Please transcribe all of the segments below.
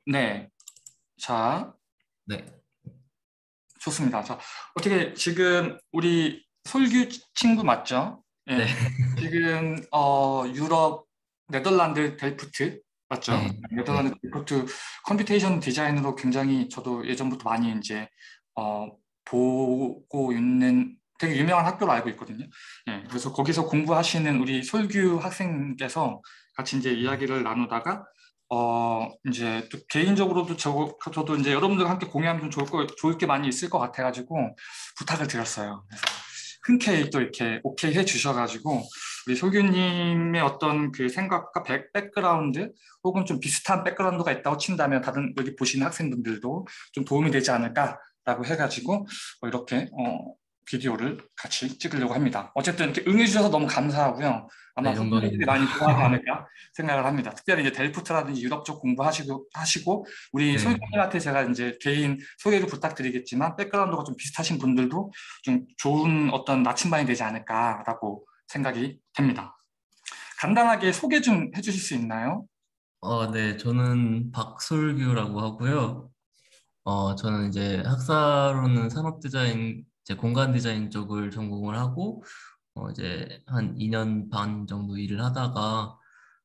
네. 자, 네, 좋습니다. 자, 어떻게 지금 우리 솔규 친구 맞죠? 네, 예. 지금 유럽 네덜란드 델프트 맞죠? 네, 네덜란드 네, 델프트 컴퓨테이션 디자인으로 굉장히 저도 예전부터 많이 이제 어, 보고 있는 되게 유명한 학교로 알고 있거든요. 예. 그래서 거기서 공부하시는 우리 솔규 학생께서 같이 이제 이야기를 나누다가 이제 또 개인적으로도 저도 이제 여러분들과 함께 공유하면 좀 좋을 게 많이 있을 것 같아가지고 부탁을 드렸어요. 그래서 흔쾌히 또 이렇게 오케이 해 주셔가지고 우리 소규님의 어떤 그 생각과 백그라운드 혹은 좀 비슷한 백그라운드가 있다고 친다면 다른 여기 보시는 학생분들도 좀 도움이 되지 않을까라고 해가지고 이렇게 비디오를 같이 찍으려고 합니다. 어쨌든 이렇게 응해주셔서 너무 감사하고요. 아마 네, 소규님들이 영광입니다. 많이 좋아하지 않을까 생각을 합니다. 특별히 이제 델프트라든지 유럽 쪽 공부하시고 우리 네, 소유님한테 제가 이제 개인 소개를 부탁드리겠지만 백그라운드가 좀 비슷하신 분들도 좀 좋은 어떤 나침반이 되지 않을까라고 생각이 됩니다. 간단하게 소개 좀 해주실 수 있나요? 네, 저는 박솔규라고 하고요. 저는 이제 학사로는 산업 디자인, 이제 공간 디자인 쪽을 전공을 하고, 이제 한 2년 반 정도 일을 하다가,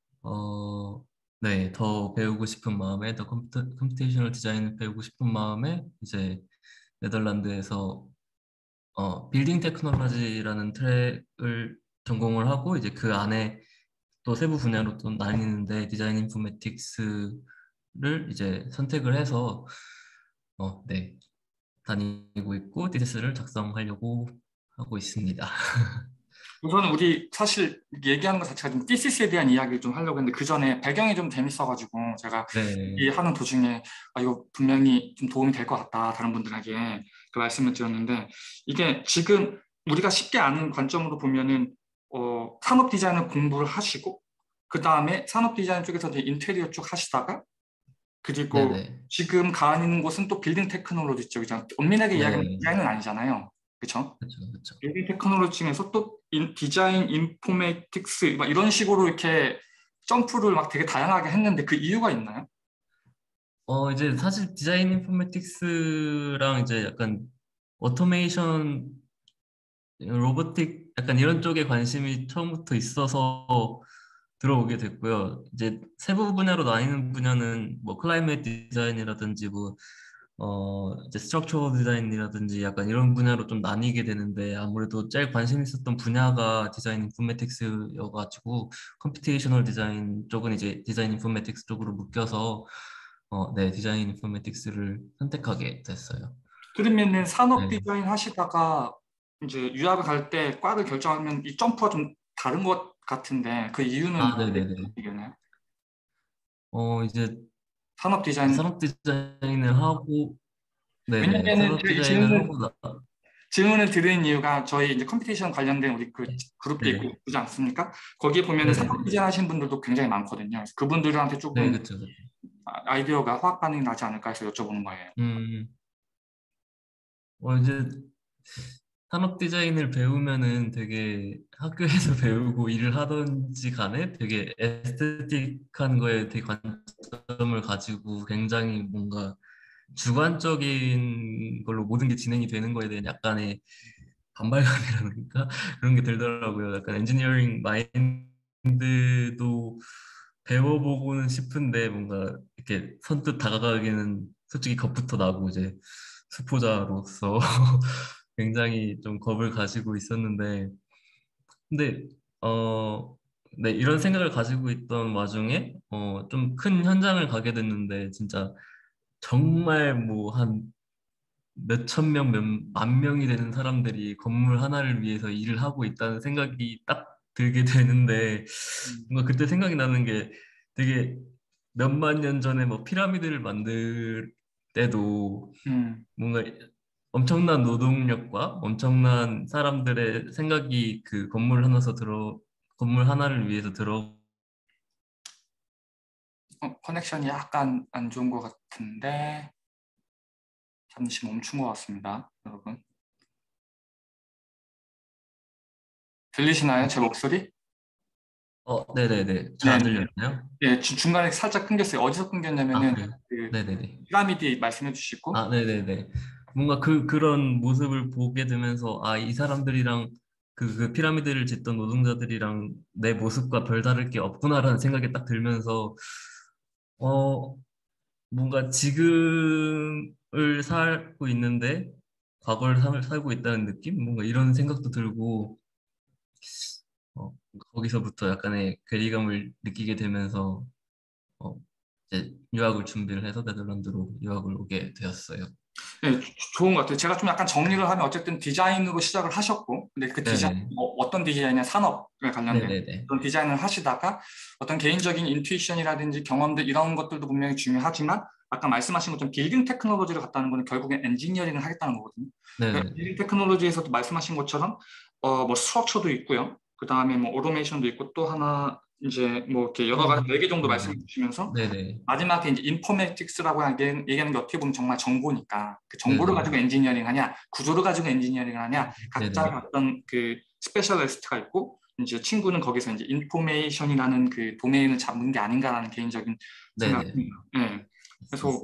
네, 더 배우고 싶은 마음에, 더 컴퓨테이셔널 디자인을 배우고 싶은 마음에, 이제 네덜란드에서 빌딩 테크놀로지라는 트랙을 전공을 하고 이제 그 안에 또 세부 분야로 또 나뉘는데 디자인 인포메틱스를 이제 선택을 해서 네, 다니고 있고 디테스를 작성하려고 하고 있습니다. 우선 우리 사실 얘기하는 것 자체가 좀 thesis에 대한 이야기를 좀 하려고 했는데 그 전에 배경이 좀 재밌어가지고 제가 이 네. 하는 도중에 이거 분명히 좀 도움이 될 것 같다 다른 분들에게 그 말씀을 드렸는데 이게 지금 우리가 쉽게 아는 관점으로 보면은 산업 디자인을 공부를 하시고 그 다음에 산업 디자인 쪽에서 이제 인테리어 쪽 하시다가 그리고 네네. 지금 가 있는 곳은 또 빌딩 테크놀로지 쪽이잖아요. 엄밀하게 이야기하면 네. 디자인은 아니잖아요. 그렇죠? 그렇죠, 그렇죠. 빌딩 테크놀로지 중에서 또 디자인 인포메틱스 막 이런 식으로 이렇게 점프를 막 되게 다양하게 했는데 그 이유가 있나요? 이제 사실 디자인 인포메틱스랑 이제 약간 오토메이션, 로보틱 약간 이런 쪽에 관심이 처음부터 있어서 들어오게 됐고요. 이제 세부 분야로 나뉘는 분야는 뭐 클라이메이트 디자인이라든지 뭐 이제 스트럭처럴 디자인이라든지 약간 이런 분야로 좀 나뉘게 되는데 아무래도 제일 관심 있었던 분야가 디자인 인포메틱스여가지고 컴퓨테이셔널 디자인 쪽은 이제 디자인 인포메틱스 쪽으로 묶여서 네, 디자인 인포메틱스를 선택하게 됐어요. 그러면은 산업 네. 디자인 하시다가 이제 유학을 갈 때 과를 결정하면 이 점프가 좀 다른 것 같은데 그 이유는 아, 네네네. 이겠나요? 이제 산업 디자인 산업 디자인을 하고 네네, 왜냐면은 산업 제가 이 디자인을 하고 나 질문을 드린 이유가 저희 이제 컴퓨테이션 관련된 우리 그 그룹도 있고 네, 그지 않습니까? 거기에 보면은 산업 네네네. 디자인 하신 분들도 굉장히 많거든요. 그래서 그분들한테 네, 조금 그쵸, 그쵸. 아이디어가 화학 반응이 나지 않을까 해서 여쭤보는 거예요. 음, 이제 산업 디자인을 배우면은 되게 학교에서 배우고 일을 하던지 간에 되게 에스테틱한 거에 되게 관점을 가지고 굉장히 뭔가 주관적인 걸로 모든 게 진행이 되는 거에 대한 약간의 반발감이라든가 그런 게 들더라고요. 약간 엔지니어링 마인드도 배워보고는 싶은데 뭔가 이렇게 선뜻 다가가기는 솔직히 겁부터 나고 이제 수포자로서 굉장히 좀 겁을 가지고 있었는데 근데 네, 이런 생각을 가지고 있던 와중에 좀 큰 현장을 가게 됐는데 진짜 정말 뭐 한 몇천 명, 몇만 명이 되는 사람들이 건물 하나를 위해서 일을 하고 있다는 생각이 딱 들게 되는데 음, 뭔가 그때 생각이 나는 게 되게 몇만 년 전에 뭐 피라미드를 만들 때도 음. 뭔가 엄청난 노동력과 엄청난 사람들의 생각이 그 건물 하나를 위해서 들어. 커넥션이 약간 안 좋은 것 같은데 잠시 멈춘 것 같습니다, 여러분. 들리시나요, 제 목소리? 네네네. 잘 안 네네. 들렸나요? 예, 중간에 살짝 끊겼어요. 어디서 아, 끊겼냐면은 그래요? 그 네네네. 피라미드 말씀해 주시고, 아, 네네네. 뭔가 그런 모습을 보게 되면서, 아, 이 사람들이랑 그 피라미드를 짓던 노동자들이랑 내 모습과 별다를 게 없구나라는 생각이 딱 들면서, 어, 뭔가 지금을 살고 있는데, 과거를 살고 있다는 느낌? 뭔가 이런 생각도 들고, 어, 거기서부터 약간의 괴리감을 느끼게 되면서, 어, 이제 유학을 준비를 해서 네덜란드로 유학을 오게 되었어요. 네, 좋은 것 같아요. 제가 좀 약간 정리를 하면 어쨌든 디자인으로 시작을 하셨고, 근데 그 디자인, 네네. 어떤 디자인이냐, 산업에 관련된 네네네. 그런 디자인을 하시다가 어떤 개인적인 인투이션이라든지 경험들 이런 것들도 분명히 중요하지만 아까 말씀하신 것처럼 빌딩 테크놀로지를 갔다는 거는 결국엔 엔지니어링을 하겠다는 거거든요. 그러니까 네네. 빌딩 테크놀로지에서도 말씀하신 것처럼 뭐 스트럭처도 있고요. 그 다음에 뭐 오토메이션도 있고 또 하나 이제 뭐 이렇게 여러 가지 4개 정도 말씀해 주시면서 네네. 마지막에 이제 인포메틱스라고 얘기하는 게 어떻게 보면 정말 정보니까 그 정보를 네네. 가지고 엔지니어링 하냐 구조를 가지고 엔지니어링을 하냐 각자 네네. 어떤 그 스페셜리스트가 있고 이제 친구는 거기서 이제 인포메이션이라는 그 도메인을 잡는 게 아닌가라는 개인적인 네네. 생각입니다. 네. 그래서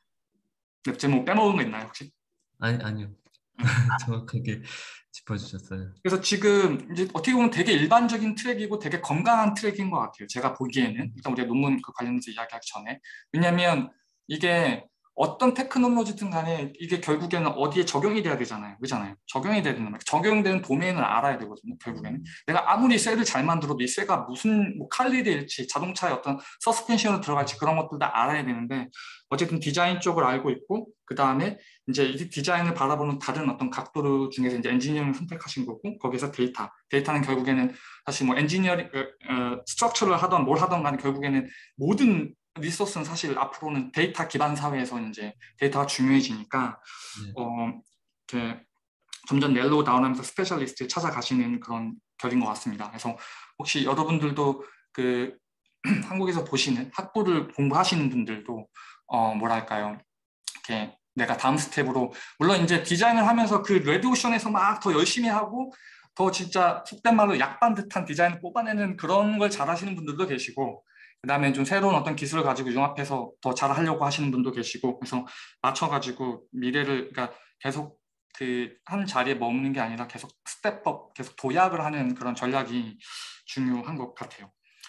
제가 뭐 빼먹은 거 있나요 혹시? 아니요. 정확하게 짚어주셨어요. 그래서 지금 이제 어떻게 보면 되게 일반적인 트랙이고 되게 건강한 트랙인 것 같아요. 제가 보기에는 일단 우리가 논문 그 관련해서 이야기하기 전에 왜냐하면 이게 어떤 테크놀로지든 간에 이게 결국에는 어디에 적용이 돼야 되잖아요. 그잖아요. 적용이 돼야 되는 적용되는 도메인을 알아야 되거든요. 결국에는 내가 아무리 셀을 잘 만들어도 이 셀가 무슨 뭐 칼리드일지 자동차의 어떤 서스펜션으로 들어갈지 그런 것들 다 알아야 되는데 어쨌든 디자인 쪽을 알고 있고 그 다음에 이제 이 디자인을 바라보는 다른 어떤 각도 중에서 이제 엔지니어링을 선택하신 거고 거기서 데이터는 결국에는 사실 뭐 엔지니어링 스트럭처를 하던 뭘 하던 간에 결국에는 모든 리소스는 사실 앞으로는 데이터 기반 사회에서 이제 데이터가 중요해지니까 네. 어 이렇게 점점 넬로우 다운하면서 스페셜리스트를 찾아가시는 그런 결인 것 같습니다. 그래서 혹시 여러분들도 그 한국에서 보시는 학부를 공부하시는 분들도 뭐랄까요 이렇게 내가 다음 스텝으로 물론 이제 디자인을 하면서 그 레드오션에서 막 더 열심히 하고 더 진짜 속된 말로 약반 듯한 디자인을 뽑아내는 그런 걸 잘하시는 분들도 계시고 그다음에 좀 새로운 어떤 기술을 가지고 융합해서 더 잘하려고 하시는 분도 계시고 그래서 맞춰가지고 미래를 그러니까 계속 그 한 자리에 머무는 게 아니라 계속 스텝업 계속 도약을 하는 그런 전략이 중요한 것 같아요.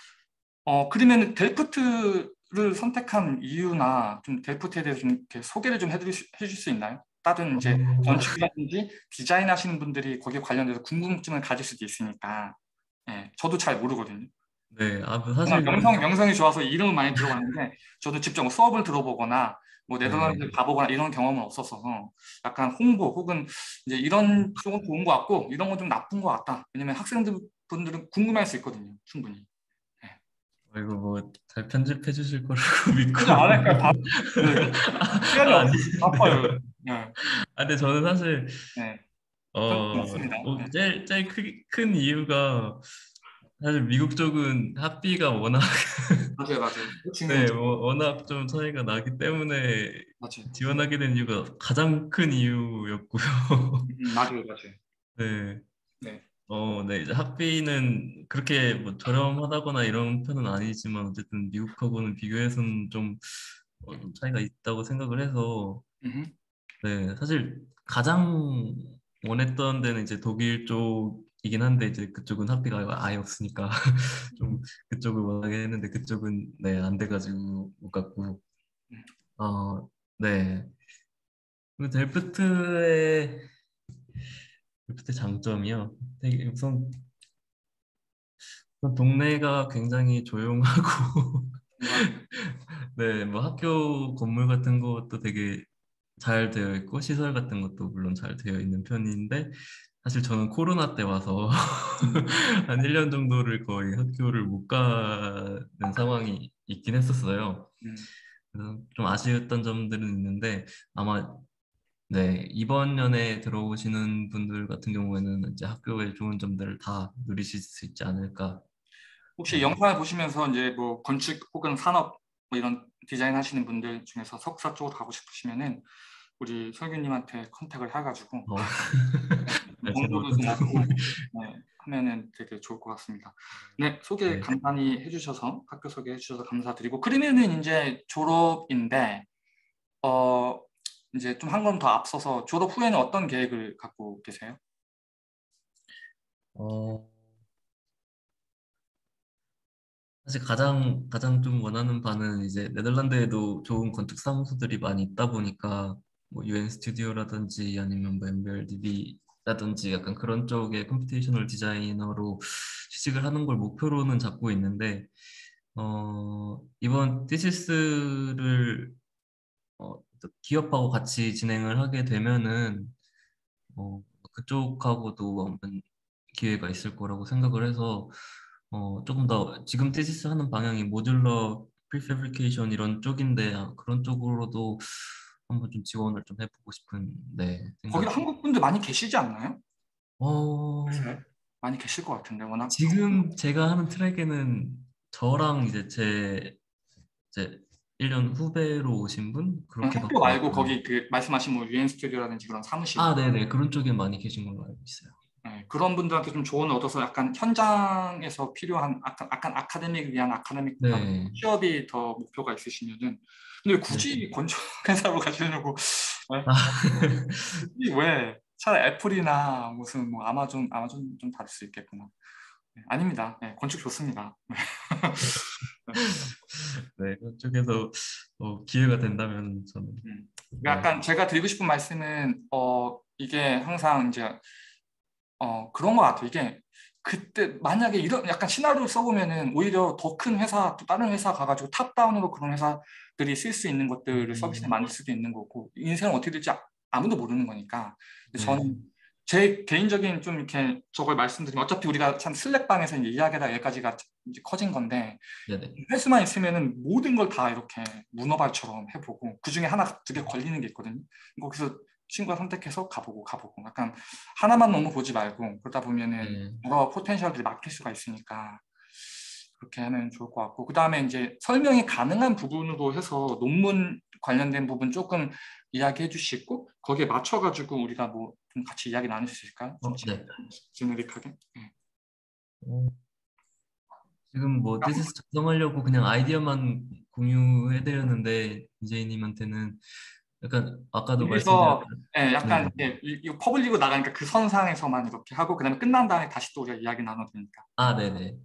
그러면 델프트를 선택한 이유나 좀 델프트에 대해서 좀 이렇게 소개를 좀 해줄 수 있나요? 다른 이제 건축이라든지 디자인 하시는 분들이 거기에 관련돼서 궁금증을 가질 수도 있으니까. 예, 저도 잘 모르거든요. 네, 뭐 그냥 사실 명성이 좋아서 이름은 많이 들어봤는데 저도 직접 뭐 수업을 들어보거나 뭐 네네. 네덜란드 가보거나 이런 경험은 없어서 약간 홍보 혹은 이제 이런 쪽은 좋은 것 같고 이런 건 좀 나쁜 것 같다. 왜냐면 학생들 분들은 궁금해할 수 있거든요. 충분히. 예. 이거 뭐 잘 편집해 주실 거라고 믿고. 혼자 안 할까요? 네. 시간이 아, 아니, 없어서 바빠요. 네. 네. 근데 저는 사실 네. 어, 맞습니다. 네. 제일 큰 이유가 사실 미국 쪽은 학비가 워낙 맞아요, 맞아요. 그거 네, 중요하죠. 워낙 좀 차이가 나기 때문에 맞아요. 지원하게 된 이유가 가장 큰 이유였고요. 맞아요, 맞아요. 네. 네. 네, 이제 학비는 그렇게 뭐 저렴하다거나 이런 편은 아니지만 어쨌든 미국하고는 비교해서는 좀 차이가 있다고 생각을 해서 음흠. 네, 사실 가장 원했던 데는 이제 독일 쪽이긴 한데 이제 그쪽은 학비가 아예 없으니까 좀 그쪽을 원하게 했는데 그쪽은 네, 안 돼가지고 못 갔고 음. 네. 그리고 델프트 장점이요. 되게 우선 동네가 굉장히 조용하고 맞아요. 네, 뭐 학교 건물 같은 것도 되게 잘 되어 있고 시설 같은 것도 물론 잘 되어 있는 편인데 사실 저는 코로나 때 와서 음. 한 1년 정도를 거의 학교를 못 가는 상황이 있긴 했었어요. 음. 그래서 좀 아쉬웠던 점들은 있는데 아마 네, 이번 년에 들어오시는 분들 같은 경우에는 이제 학교의 좋은 점들을 다 누리실 수 있지 않을까. 혹시 네. 영상을 보시면서 이제 뭐 건축 혹은 산업 뭐 이런 디자인 하시는 분들 중에서 석사 쪽으로 가고 싶으시면은 우리 설교님한테 컨택을 해가지고 어, 제가 정보도 어떤 좀 얻고 도움을 네. 하면은 되게 좋을 것 같습니다. 네, 소개 네. 간단히 해주셔서 학교 소개해 주셔서 감사드리고 그러면은 이제 졸업인데 어 이제 좀 한 번 더 앞서서 졸업 후에는 어떤 계획을 갖고 계세요? 어, 사실 가장 좀 원하는 바는 이제 네덜란드에도 좋은 건축 사무소들이 많이 있다 보니까 뭐 UN 스튜디오라든지 아니면 뭐 MBRDB라든지 약간 그런 쪽의 컴퓨테이셔널 디자이너로 취직을 하는 걸 목표로는 잡고 있는데 이번 티시스를 또 기업하고 같이 진행을 하게 되면은 어, 그쪽하고도 한번 기회가 있을 거라고 생각을 해서 조금 더 지금 테시스 하는 방향이 모듈러 프리패브리케이션 이런 쪽인데 그런 쪽으로도 한번 좀 지원을 좀 해보고 싶은 거기도 생각이. 한국 분들 많이 계시지 않나요? 어, 네. 많이 계실 것 같은데 워낙 지금 제가 하는 트랙에는 저랑 이제 1년 후배로 오신 분 학교 그렇게밖에. 말고 거기 그 말씀하신 뭐 유엔 스튜디오라든지 그런 사무실 네네, 그런 쪽에 많이 계신 걸로 알고 있어요. 네, 그런 분들한테 좀 조언을 얻어서 약간 현장에서 필요한 약간 아카데믹을 위한 아카데믹보다는 네, 취업이 더 목표가 있으시면은 근데 네. 굳이 건축 회사로 가시려고 네? 아, 굳이 왜 차라리 애플이나 무슨 뭐 아마존 좀 다를 수 있겠구나. 네, 아닙니다. 네, 건축 좋습니다. 네. 네, 그쪽에서 기회가 된다면 저는. 네, 약간 제가 드리고 싶은 말씀은 이게 항상 이제 그런 것 같아요. 이게 그때 만약에 이런 약간 시나리오를 써보면은 오히려 더 큰 회사 또 다른 회사 가가지고 탑다운으로 그런 회사들이 쓸 수 있는 것들을 서비스를 음, 만들 수도 있는 거고 인생은 어떻게 될지 아무도 모르는 거니까. 근데 네, 저는 제 개인적인 좀 이렇게 저걸 말씀드리면 어차피 우리가 참 슬랙방에서 이제 이야기하다 여기까지가 이제 커진 건데 네, 네, 횟수만 있으면은 모든 걸 다 이렇게 문어발처럼 해보고 그 중에 하나 두 개 걸리는 게 있거든요. 거기서 친구가 선택해서 가보고 약간 하나만 너무 보지 말고 그러다 보면은 네. 여러 포텐셜들이 막힐 수가 있으니까 그렇게 하면 좋을 것 같고 그 다음에 이제 설명이 가능한 부분으로 해서 논문 관련된 부분 조금 이야기해 주시고 거기에 맞춰가지고 우리가 뭐 좀 같이 이야기 나눌 수 있을까요? 좀 네. 제네릭하게. 네. 어, 지금 뭐 디스스 작성하려고 그냥 아이디어만 공유해드렸는데 이제이님한테는 약간 아까도 여기서 말씀드렸던. 예, 네, 약간 이거 퍼블릭으로 나가니까 그 선상에서만 이렇게 하고 그다음에 끝난 다음에 다시 또 우리가 이야기 나눠도 되니까 네네.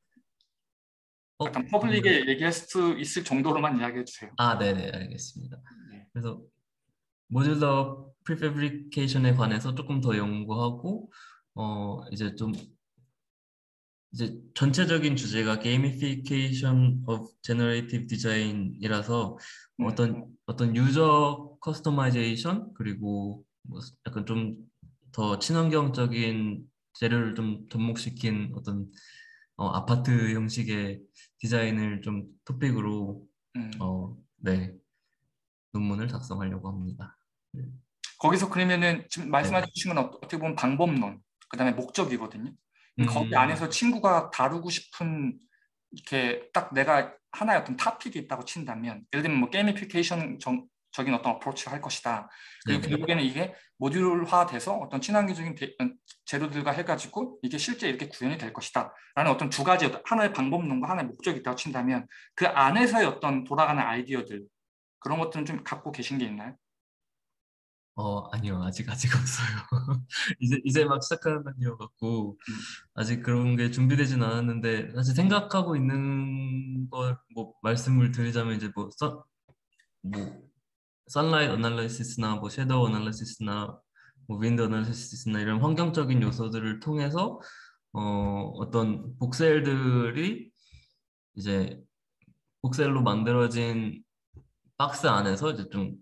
약간 그러면 퍼블릭에 얘기할 수 있을 정도로만 이야기해 주세요. 네네, 알겠습니다. 네. 그래서 모듈러 프리패브리케이션에 관해서 조금 더 연구하고 이제 좀 이제 전체적인 주제가 게이미피케이션 of generative design이라서 음, 어떤 유저 커스터마이제이션 그리고 뭐 약간 좀 더 친환경적인 재료를 좀 접목시킨 어떤 아파트 형식의 디자인을 좀 토픽으로 음. 네, 논문을 작성하려고 합니다. 네, 거기서 그러면은 지금 네. 말씀해 주신 건 어떻게 보면 방법론 그다음에 목적이거든요. 거기 음, 안에서 친구가 다루고 싶은 이렇게 딱 내가 하나의 어떤 토픽이 있다고 친다면 예를 들면 뭐 게이미피케이션 적인 어떤 어프로치를 할 것이다. 그리고 네네. 결국에는 이게 모듈화돼서 어떤 친환경적인 재료들과 해가지고 이게 실제 이렇게 구현이 될 것이다. 라는 어떤 두 가지 하나의 방법론과 하나의 목적이 있다고 친다면 그 안에서의 어떤 돌아가는 아이디어들 그런 것들은 좀 갖고 계신 게 있나요? 아니요, 아직 없어요. 이제 막 시작하는 단계여갖고, 음, 아직 그런 게 준비되진 않았는데, 사실 생각하고 있는 걸, 뭐, 말씀을 드리자면, 이제 뭐, 선라이트 어널리시스나, 뭐, 섀도우 어널리시스나, 뭐, 윈드 어널리시스나, 이런 환경적인 요소들을 통해서, 어떤 복셀들이 이제, 복셀로 만들어진 박스 안에서 이제 좀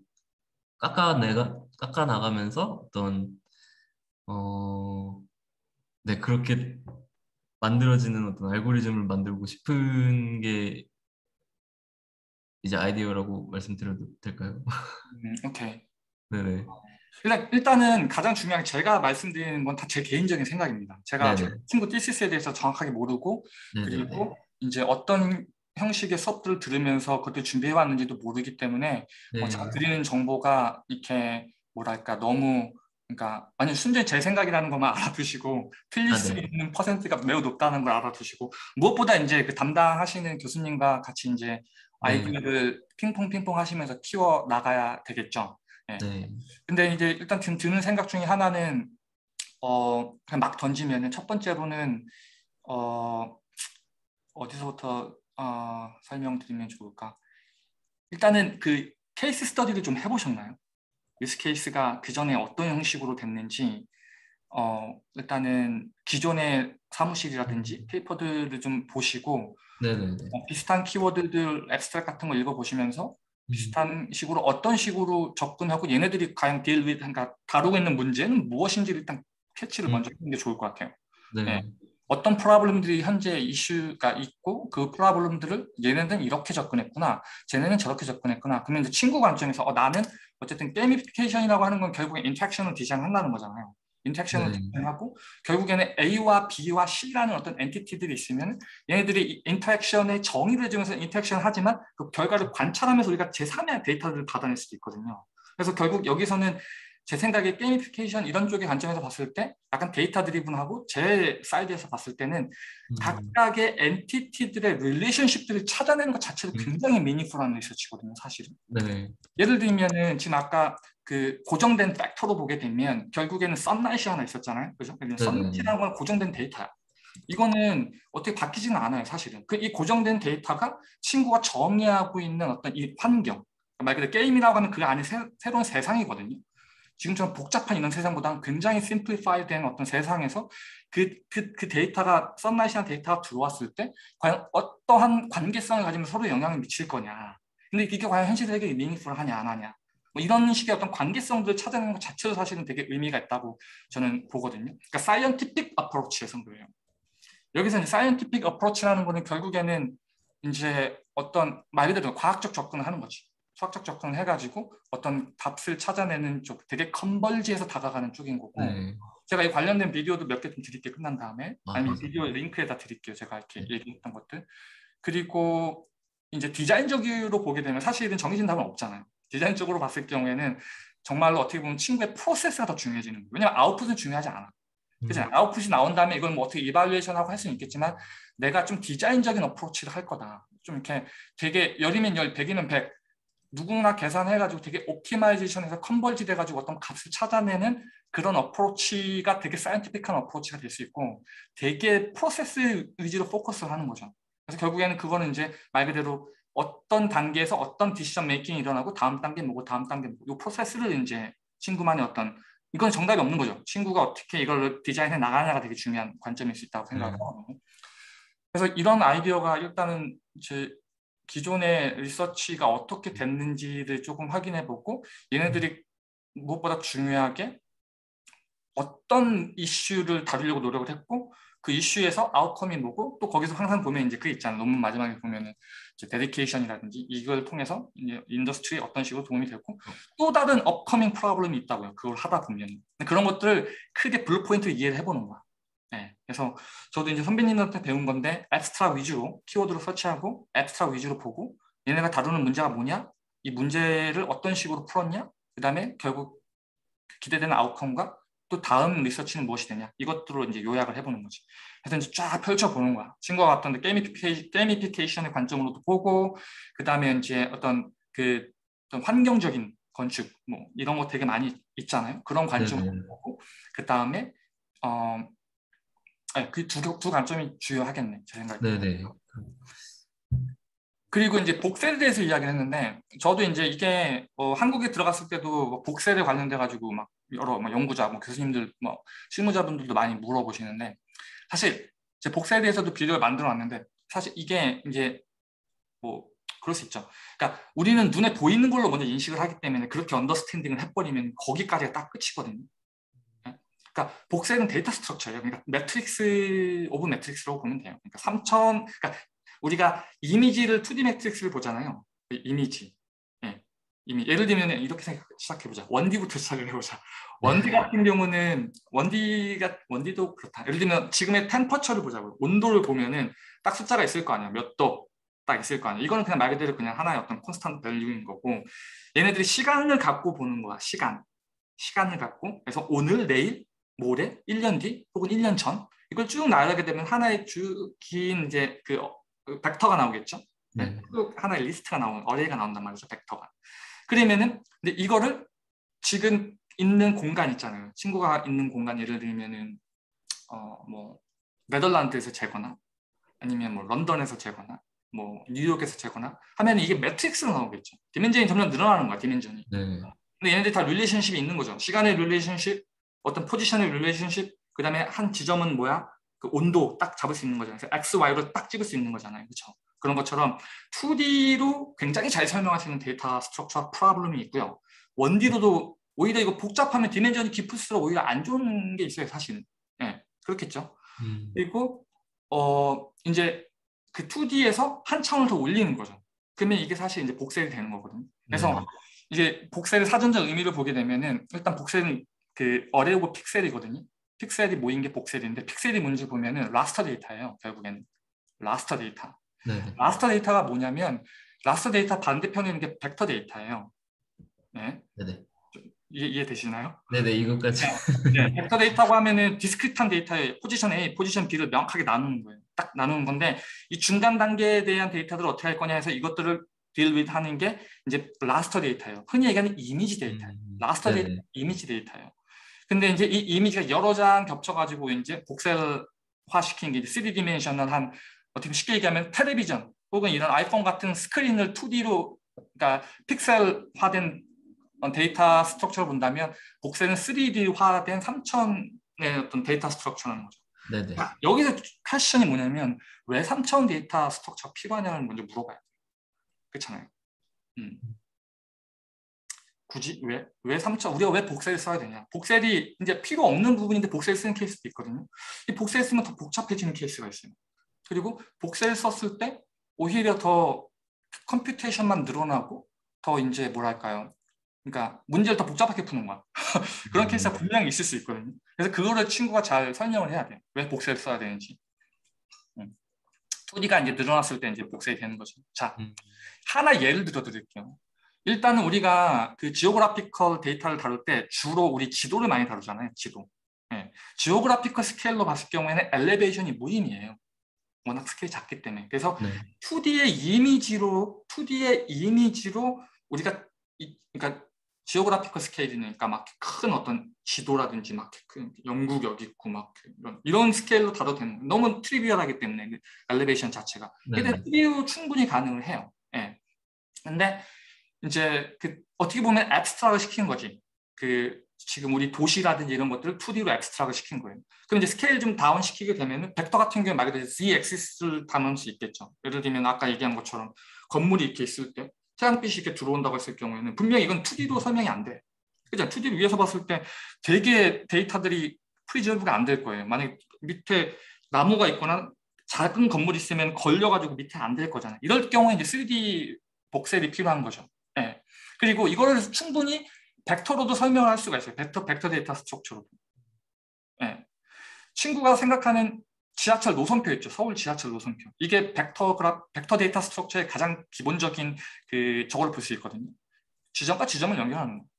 깎아 나가면서 어, 네, 그렇게 만들어지는 어떤 알고리즘을 만들고 싶은 게 이제 아이디어라고 말씀드려도 될까요? 오케이. 네네. 일단은 가장 중요한 게 제가 말씀드리는 건 다 제 개인적인 생각입니다. 제가 네네. 친구 티시스에 대해서 정확하게 모르고 네네네. 그리고 이제 어떤 형식의 수업들을 들으면서 그것들 준비해 왔는지도 모르기 때문에 제가 네. 드리는 정보가 이렇게 뭐랄까 너무 그러니까 완전 순전히 제 생각이라는 것만 알아두시고 틀릴 아, 수 네. 있는 퍼센트가 매우 높다는 걸 알아두시고 무엇보다 이제 그 담당하시는 교수님과 같이 이제 네. 아이디어를 핑퐁 핑퐁 하시면서 키워 나가야 되겠죠. 예. 네. 근데 이제 일단 지금 드는 생각 중에 하나는 그냥 막 던지면은 첫 번째로는 어 어디서부터 설명드리면 좋을까? 일단은 그 케이스 스터디를 좀 해보셨나요? 유스 케이스가 그 전에 어떤 형식으로 됐는지 일단은 기존의 사무실이라든지 페이퍼들을 좀 보시고 네네네. 비슷한 키워드들 앱스트랙 같은 거 읽어보시면서 음, 비슷한 식으로 어떤 식으로 접근하고 얘네들이 과연 deal with, 그러니까 다루고 있는 문제는 무엇인지 일단 캐치를 음, 먼저 하는 게 좋을 것 같아요. 예. 네. 어떤 프로블럼들이 현재 이슈가 있고 그 프로블럼들을 얘네는 이렇게 접근했구나, 쟤네는 저렇게 접근했구나. 그러면 이제 친구 관점에서 나는 어쨌든 게이미피케이션이라고 하는 건 결국에 인터랙션을 디자인한다는 거잖아요. 인터랙션을 네. 디자인하고 결국에는 A와 B와 C라는 어떤 엔티티들이 있으면 얘네들이 인터랙션의 정의를 해주면서 인터랙션을 하지만 그 결과를 관찰하면서 우리가 제3의 데이터를 받아낼 수도 있거든요. 그래서 결국 여기서는 제 생각에 게이미피케이션 이런 쪽의 관점에서 봤을 때 약간 데이터 드리븐하고 제 사이드에서 봤을 때는 음, 각각의 엔티티들의 릴레이션십들을 찾아내는 것 자체도 음, 굉장히 미니풀한 리서치거든요, 사실은. 네. 예를 들면은 지금 아까 그 고정된 팩터로 보게 되면 결국에는 썬라이트 하나 있었잖아요. 그죠? 네네네. 썬라이트라는 건 고정된 데이터야. 이거는 어떻게 바뀌지는 않아요, 사실은. 그 이 고정된 데이터가 친구가 정의하고 있는 어떤 이 환경, 말 그대로 게임이라고 하면 그 안에 새로운 세상이거든요. 지금처럼 복잡한 이런 세상보다는 굉장히 심플리파이 된 어떤 세상에서 그 데이터가, 썬라이트한 데이터가 들어왔을 때 과연 어떠한 관계성을 가지면 서로 영향을 미칠 거냐. 근데 이게 과연 현실 세계에 미닝풀하냐 안 하냐. 뭐 이런 식의 어떤 관계성들을 찾아내는 것 자체도 사실은 되게 의미가 있다고 저는 보거든요. 그러니까 사이언티픽 어프로치에서 그래요. 여기서 이제 사이언티픽 어프로치라는 거는 결국에는 이제 어떤 말 그대로 과학적 접근을 하는 거지. 수학적 접근을 해가지고 어떤 답을 찾아내는 쪽, 되게 컨벌지해서 다가가는 쪽인 거고, 네. 제가 이 관련된 비디오도 몇 개 좀 드릴게요. 끝난 다음에. 아, 아니면 감사합니다. 비디오 링크에다 드릴게요. 제가 이렇게 네. 얘기했던 것들. 그리고 이제 디자인적으로 보게 되면 사실은 정해진 답은 없잖아요. 디자인적으로 봤을 경우에는 정말로 어떻게 보면 친구의 프로세스가 더 중요해지는 거예요. 왜냐면 아웃풋은 중요하지 않아. 그죠? 음, 아웃풋이 나온 다음에 이걸 뭐 어떻게 이발리에이션하고 할 수는 있겠지만 내가 좀 디자인적인 어프로치를 할 거다. 좀 이렇게 되게 열이면 열, 백이면 백, 누구나 계산해가지고 되게 옵티마이제이션해서 컨버지 돼가지고 어떤 값을 찾아내는 그런 어프로치가 되게 사이언티픽한 어프로치가 될 수 있고 되게 프로세스 위주로 포커스를 하는 거죠. 그래서 결국에는 그거는 이제 말 그대로 어떤 단계에서 어떤 디시전 메이킹이 일어나고 다음 단계 뭐고 다음 단계 뭐고 이 프로세스를 이제 친구만의 어떤, 이건 정답이 없는 거죠. 친구가 어떻게 이걸 디자인해 나가냐가 되게 중요한 관점일 수 있다고 네. 생각하고, 그래서 이런 아이디어가 일단은 제 기존의 리서치가 어떻게 됐는지를 조금 확인해 보고 얘네들이 무엇보다 중요하게 어떤 이슈를 다루려고 노력을 했고 그 이슈에서 아웃컴이 뭐고 또 거기서 항상 보면 이제 그 있잖아요. 논문 마지막에 보면은 이제 데디케이션이라든지 이걸 통해서 이제 인더스트리에 어떤 식으로 도움이 됐고 어, 또 다른 업커밍 프로블럼이 있다고요. 그걸 하다 보면 그런 것들을 크게 블루 포인트로 이해를 해보는 거야. 네, 그래서 저도 이제 선배님한테 배운 건데 앱스트라 위주로 키워드로 서치하고 앱스트라 위주로 보고 얘네가 다루는 문제가 뭐냐, 이 문제를 어떤 식으로 풀었냐, 그다음에 결국 기대되는 아웃컴과 또 다음 리서치는 무엇이 되냐, 이것들로 이제 요약을 해보는 거지. 그래서 이제 쫙 펼쳐보는 거야. 친구가 왔던 게이미피케이션의 관점으로도 보고 그다음에 이제 어떤 환경적인 건축 뭐 이런 거 되게 많이 있잖아요. 그런 관점으로 네네. 보고 그다음에 그 두 관점이 주요하겠네, 제 생각에. 네네. 그리고 이제 복세에 대해서 이야기를 했는데, 저도 이제 이게 한국에 들어갔을 때도 뭐 복세에 관련돼 가지고 막 여러 뭐 연구자, 뭐 교수님들, 뭐 실무자분들도 많이 물어보시는데, 사실 제 복세에 대해서도 비디오를 만들어 놨는데, 사실 이게 이제 뭐 그럴 수 있죠. 그러니까 우리는 눈에 보이는 걸로 먼저 인식을 하기 때문에 그렇게 언더스탠딩을 해버리면 거기까지가 딱 끝이거든요. 예? 그러니까 복세는 데이터 스트럭처예요. 그러니까 매트릭스 오브 매트릭스라고 보면 돼요. 그러니까 3천, 그러니까 우리가 이미지를 2D 매트릭스를 보잖아요. 그 이미지. 예. 예를 들면 이렇게 시작해보자. 원디부터 시작을 해보자. 네. 원디 같은 경우는 원디도 그렇다. 예를 들면 지금의 템퍼처를 보자고요. 온도를 보면은 딱 숫자가 있을 거 아니야. 몇 도. 딱 있을 거 아니야. 이거는 그냥 말 그대로 그냥 하나의 어떤 콘스탄트 밸류인 거고 얘네들이 시간을 갖고 보는 거야. 시간. 시간을 갖고, 그래서 오늘, 내일, 모레, 1년 뒤, 혹은 1년 전, 이걸 쭉 나열하게 되면 하나의 긴 이제 그 벡터가 나오겠죠. 네? 네. 쭉 하나의 리스트가 어레이가 나온단 말이죠, 벡터가. 그러면은, 근데 이거를 지금 있는 공간 있잖아요. 친구가 있는 공간, 예를 들면은, 뭐, 네덜란드에서 재거나, 아니면 뭐, 런던에서 재거나, 뭐, 뉴욕에서 재거나 하면 이게 매트릭스로 나오겠죠. 디멘전이 점점 늘어나는 거야, 디멘전이. 네. 근데 얘네들이 다 릴레이션십이 있는 거죠. 시간의 릴레이션십, 어떤 포지션의 릴레이션십, 그 다음에 한 지점은 뭐야? 그 온도 딱 잡을 수 있는 거잖아요. 그래서 X, Y로 딱 찍을 수 있는 거잖아요. 그렇죠? 그런 것처럼 2D로 굉장히 잘 설명할 수 있는 데이터 스트럭처 프로블럼이 있고요. 1D로도 오히려 이거 복잡하면 디멘전이 깊을수록 오히려 안 좋은 게 있어요, 사실은. 예, 그렇겠죠. 음. 그리고 이제 그 2D에서 한 차원을 더 올리는 거죠. 그러면 이게 사실 이제 복셀이 되는 거거든요. 그래서 네. 이제 복셀의 사전적 의미를 보게 되면은 일단 복셀은 그 어레이고 픽셀이거든요. 픽셀이 모인 게 복셀인데 픽셀이 뭔지 보면은 라스터 데이터예요. 결국에는 라스터 데이터. 네. 라스터 데이터가 뭐냐면 라스터 데이터 반대편에 있는 게 벡터 데이터예요. 네. 네. 네. 이해되시나요? 네네, 이것까지. 네, 벡터 데이터고 하면은 디스크릿한 데이터의 포지션 A, 포지션 B를 명확하게 나누는 거예요. 딱 나누는 건데 이 중간 단계에 대한 데이터들을 어떻게 할 거냐 해서 이것들을 딜 with 하는 게 이제 라스터 데이터예요. 흔히 얘기하는 이미지 데이터예요. 라스터 데이터, 네네. 이미지 데이터예요. 근데 이제 이 이미지가 여러 장 겹쳐가지고 이제 복셀화 시킨 게 3디멘셔널한 어떻게 쉽게 얘기하면 텔레비전 혹은 이런 아이폰 같은 스크린을 2D로 그러니까 픽셀화된 데이터 스트럭처를 본다면 복셀은 3D화된 3차원의 어떤 데이터 스트럭처라는 거죠. 네네. 여기서 퀘션이 뭐냐면 왜 3차원 데이터 스트럭처가 필요하냐를 먼저 물어봐야 돼요. 그렇잖아요. 음. 굳이 왜 3차원 우리가 왜 복셀을 써야 되냐? 복셀이 이제 필요 없는 부분인데 복셀 쓰는 케이스도 있거든요. 이 복셀 쓰면 더 복잡해지는 케이스가 있어요. 그리고 복셀 썼을 때 오히려 더 컴퓨테이션만 늘어나고 더 이제 뭐랄까요? 그러니까 문제를 더 복잡하게 푸는 거야. 그런 케이스가 분명히 있을 수 있거든요. 그래서 그거를 친구가 잘 설명을 해야 돼요. 왜 복셀을 써야 되는지. 2D가 이제 늘어났을 때 이제 복셀이 되는 거죠. 자, 음. 하나 예를 들어 드릴게요. 일단은 우리가 그 지오그래피컬 데이터를 다룰 때 주로 우리 지도를 많이 다루잖아요. 지도. 네. 지오그래피컬 스케일로 봤을 경우에는 엘리베이션이 무의미해요. 워낙 스케일이 작기 때문에. 그래서 네. 2D의 이미지로 우리가 그러니까 지오그래피컬 스케일이니까 막 큰 어떤 지도라든지 막 큰 영국 여기 있고 막 이런 스케일로 다뤄도 되는 거예요. 너무 트리비얼하기 때문에 그 엘리베이션 자체가. 근데 네네. 3D로 충분히 가능을 해요. 예. 근데 이제 그 어떻게 보면 앱스트락을 시킨 거지. 그 지금 우리 도시라든지 이런 것들을 2D로 앱스트락을 시킨 거예요. 그럼 이제 스케일 좀 다운 시키게 되면은 벡터 같은 경우에 말 그대로 Z-액시스를 담을 수 있겠죠. 예를 들면 아까 얘기한 것처럼 건물이 이렇게 있을 때 태양빛이 이렇게 들어온다고 했을 경우에는 분명히 이건 2D로 설명이 안 돼. 그죠? 2D 위에서 봤을 때 되게 데이터들이 프리저브가 안 될 거예요. 만약에 밑에 나무가 있거나 작은 건물이 있으면 걸려가지고 밑에 안 될 거잖아요. 이럴 경우에 이제 3D 복셀이 필요한 거죠. 예. 그리고 이거를 충분히 벡터로도 설명할 수가 있어요. 벡터 데이터 스트럭처로도. 예. 친구가 생각하는 지하철 노선표 있죠. 서울 지하철 노선표. 이게 벡터 데이터 스트럭처의 가장 기본적인 그 저걸 볼 수 있거든요. 지점과 지점을 연결하는 거.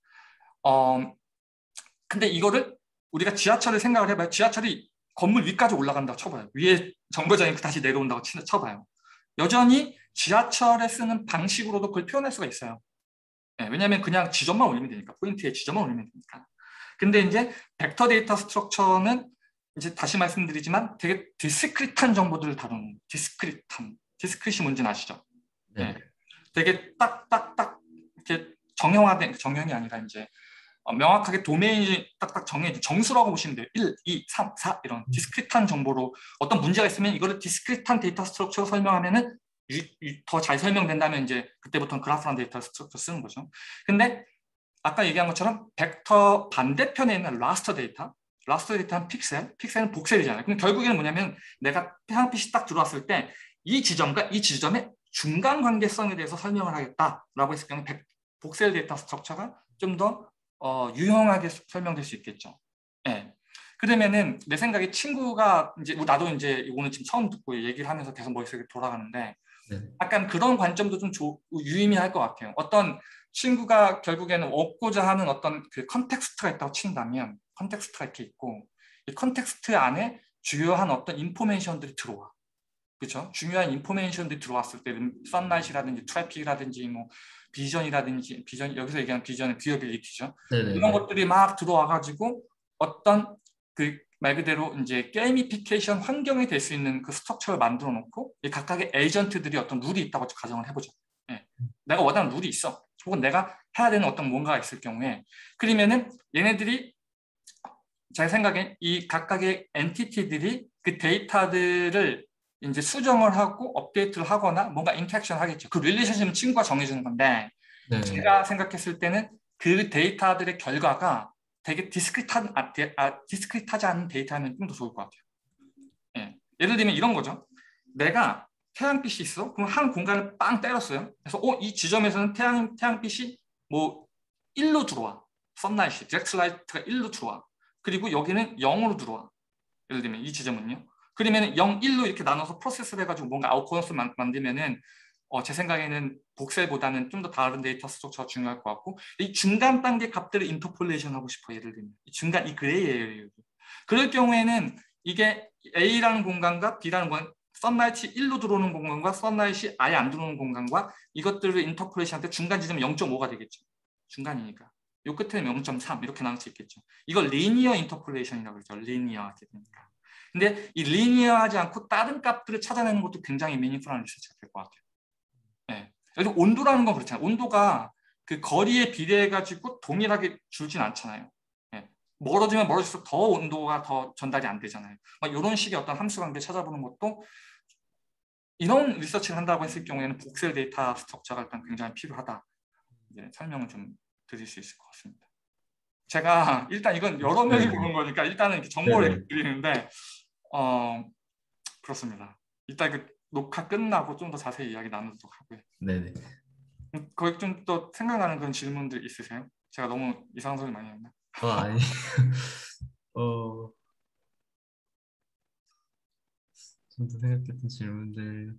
근데 이거를 우리가 지하철을 생각을 해봐요. 지하철이 건물 위까지 올라간다고 쳐봐요. 위에 정거장이 다시 내려온다고 쳐봐요. 여전히 지하철에 쓰는 방식으로도 그걸 표현할 수가 있어요. 네, 왜냐하면 그냥 지점만 올리면 되니까 포인트에 지점만 올리면 되니까. 근데 이제 벡터 데이터 스트럭처는 이제 다시 말씀드리지만 되게 디스크릿한 정보들을 다루는 디스크릿이 뭔지는 아시죠? 네. 네. 되게 딱딱딱 이렇게 정형이 아니라 이제 명확하게 도메인이 딱딱 정해진 정수라고 보시면 돼요. 1, 2, 3, 4 이런 디스크릿한 정보로 어떤 문제가 있으면 이거를 디스크릿한 데이터 스트럭처로 설명하면은 더 잘 설명된다면 이제 그때부터는 그래프란 데이터 스트럭처 쓰는 거죠. 근데 아까 얘기한 것처럼 벡터 반대편에 있는 라스터 데이터는 픽셀은 복셀이잖아요. 그럼 결국에는 뭐냐면 내가 태양빛이 딱 들어왔을 때 이 지점과 이 지점의 중간 관계성에 대해서 설명을 하겠다라고 했을 경우 복셀 데이터 스트럭처가 좀 더 유용하게 설명될 수 있겠죠. 네. 그러면은 내 생각에 친구가 이제 나도 이제 이거는 지금 처음 듣고 얘기를 하면서 계속 머릿속에 돌아가는데 네. 약간 그런 관점도 좀 유의미할 것 같아요. 어떤 친구가 결국에는 얻고자 하는 어떤 그 컨텍스트가 있다고 친다면 컨텍스트가 이렇게 있고 이 컨텍스트 안에 주요한 어떤 인포메이션들이 들어와. 그렇죠? 중요한 인포메이션들이 들어왔을 때 썬라이트라든지 트래픽이라든지 뭐 비전이라든지 비전 여기서 얘기하는 비전은 비어빌리티죠. 이런 네네네. 것들이 막 들어와 가지고 어떤 그 말 그대로 이제 게이미피케이션 환경이 될 수 있는 그 스트럭처를 만들어 놓고 이 각각의 에이전트들이 어떤 룰이 있다고 가정을 해보죠. 예. 내가 원하는 룰이 있어. 혹은 내가 해야 되는 어떤 뭔가가 있을 경우에 그러면은 얘네들이 제 생각엔 이 각각의 엔티티들이 그 데이터들을 이제 수정을 하고 업데이트를 하거나 뭔가 인터랙션 하겠죠. 그 릴레이션십은 친구가 정해주는 건데 네. 제가 생각했을 때는 그 데이터들의 결과가 되게 디스크릿하지 않은 데이터면 좀 더 좋을 것 같아요. 예. 예를 들면 이런 거죠. 내가 태양빛이 있어. 그럼 한 공간을 빵 때렸어요. 그래서 이 지점에서는 태양빛이 뭐 1로 들어와. 선라이트, 디렉트 라이트가 1로 들어와. 그리고 여기는 0으로 들어와. 예를 들면 이 지점은요. 그러면 0, 1로 이렇게 나눠서 프로세스를 해가지고 뭔가 아웃코어스 만들면은 제 생각에는 복셀보다는 좀 더 다른 데이터 스트럭처가 중요할 것 같고 이 중간 단계 값들을 인터폴레이션 하고 싶어. 예를 들면 이 중간 이 그레이 에어리어. 그럴 경우에는 이게 A라는 공간과 B라는 공간 썬라이트 1로 들어오는 공간과 썬라이트 아예 안 들어오는 공간과 이것들을 인터폴레이션 할 때 중간 지점이 0.5가 되겠죠. 중간이니까. 요 끝에는 0.3 이렇게 나눌 수 있겠죠. 이걸 리니어 인터폴레이션이라고 그러죠. 리니어하게 되니까. 근데 이 리니어하지 않고 다른 값들을 찾아내는 것도 굉장히 미니풀한 리서치가 될 것 같아요. 네. 그래서 온도라는 건 그렇잖아요. 온도가 그 거리에 비례해 가지고 동일하게 줄진 않잖아요. 네. 멀어지면 멀어질수록 더 온도가 더 전달이 안 되잖아요. 막 이런 식의 어떤 함수 관계 찾아보는 것도 이런 리서치를 한다고 했을 경우에는 복셀 데이터 스트럭처가 일단 굉장히 필요하다. 이제 설명을 좀 드릴 수 있을 것 같습니다. 제가 일단 이건 여러 명이 네네. 보는 거니까 일단은 이렇게 정보를 네네. 이렇게 드리는데 어, 그렇습니다. 이따 그 녹화 끝나고 좀 더 자세히 이야기 나누도록 하고요. 네네. 거기 좀 또 생각나는 그런 질문들 있으세요? 제가 너무 이상한 소리 많이 했나? 아니. 어, 좀 더 생각했던 질문들.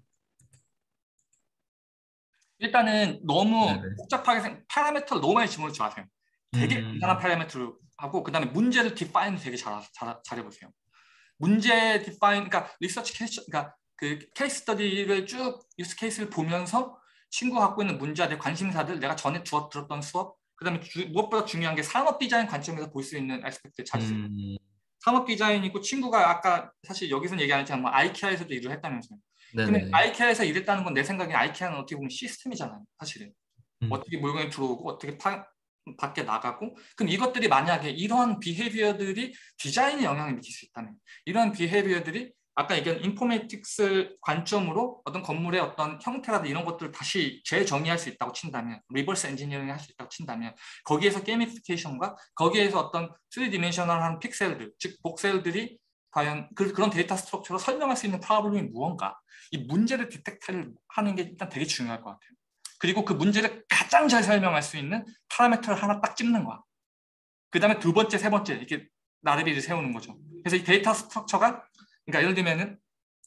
일단은 너무 네네. 복잡하게 파라미터를 너무 많이 집어넣지 마세요. 되게 간단한 음, 파라미터를 하고 그다음에 문제를 디파인 되게 잘해보세요. 문제 디파인, 그러니까 리서치 케이스, 그러니까 그 케이스 스터디를 쭉 유스 케이스를 보면서 친구가 갖고 있는 문제들, 관심사들, 내가 전에 들었던 수업, 그다음에 무엇보다 중요한 게 산업 디자인 관점에서 볼 수 있는 에스펙트를 찾으세요. 음, 산업 디자인이고 친구가 아까 사실 여기서는 얘기 안 했지만 뭐 아이케아에서도 일을 했다면서요. 근데 네네. 아이케아에서 일했다는 건 내 생각에 아이케아는 어떻게 보면 시스템이잖아요, 사실은. 음, 어떻게 물건이 들어오고 어떻게 밖에 나가고 그럼 이것들이 만약에 이러한 비헤비어들이 디자인에 영향을 미칠 수 있다면 이러한 비헤비어들이 아까 얘기한 인포메틱스 관점으로 어떤 건물의 어떤 형태라든지 이런 것들을 다시 재정의할 수 있다고 친다면 리버스 엔지니어링 할 수 있다고 친다면 거기에서 게이미피케이션과 거기에서 어떤 3디멘셔널한 픽셀들 즉 복셀들이 과연 그런 데이터 스트럭처로 설명할 수 있는 프로블럼이 무언가 이 문제를 디텍트를 하는 게 일단 되게 중요할 것 같아요. 그리고 그 문제를 가장 잘 설명할 수 있는 파라미터를 하나 딱 찍는 거야. 그 다음에 두 번째, 세 번째 이렇게 나래비를 세우는 거죠. 그래서 이 데이터 스트럭처가 그러니까 예를 들면은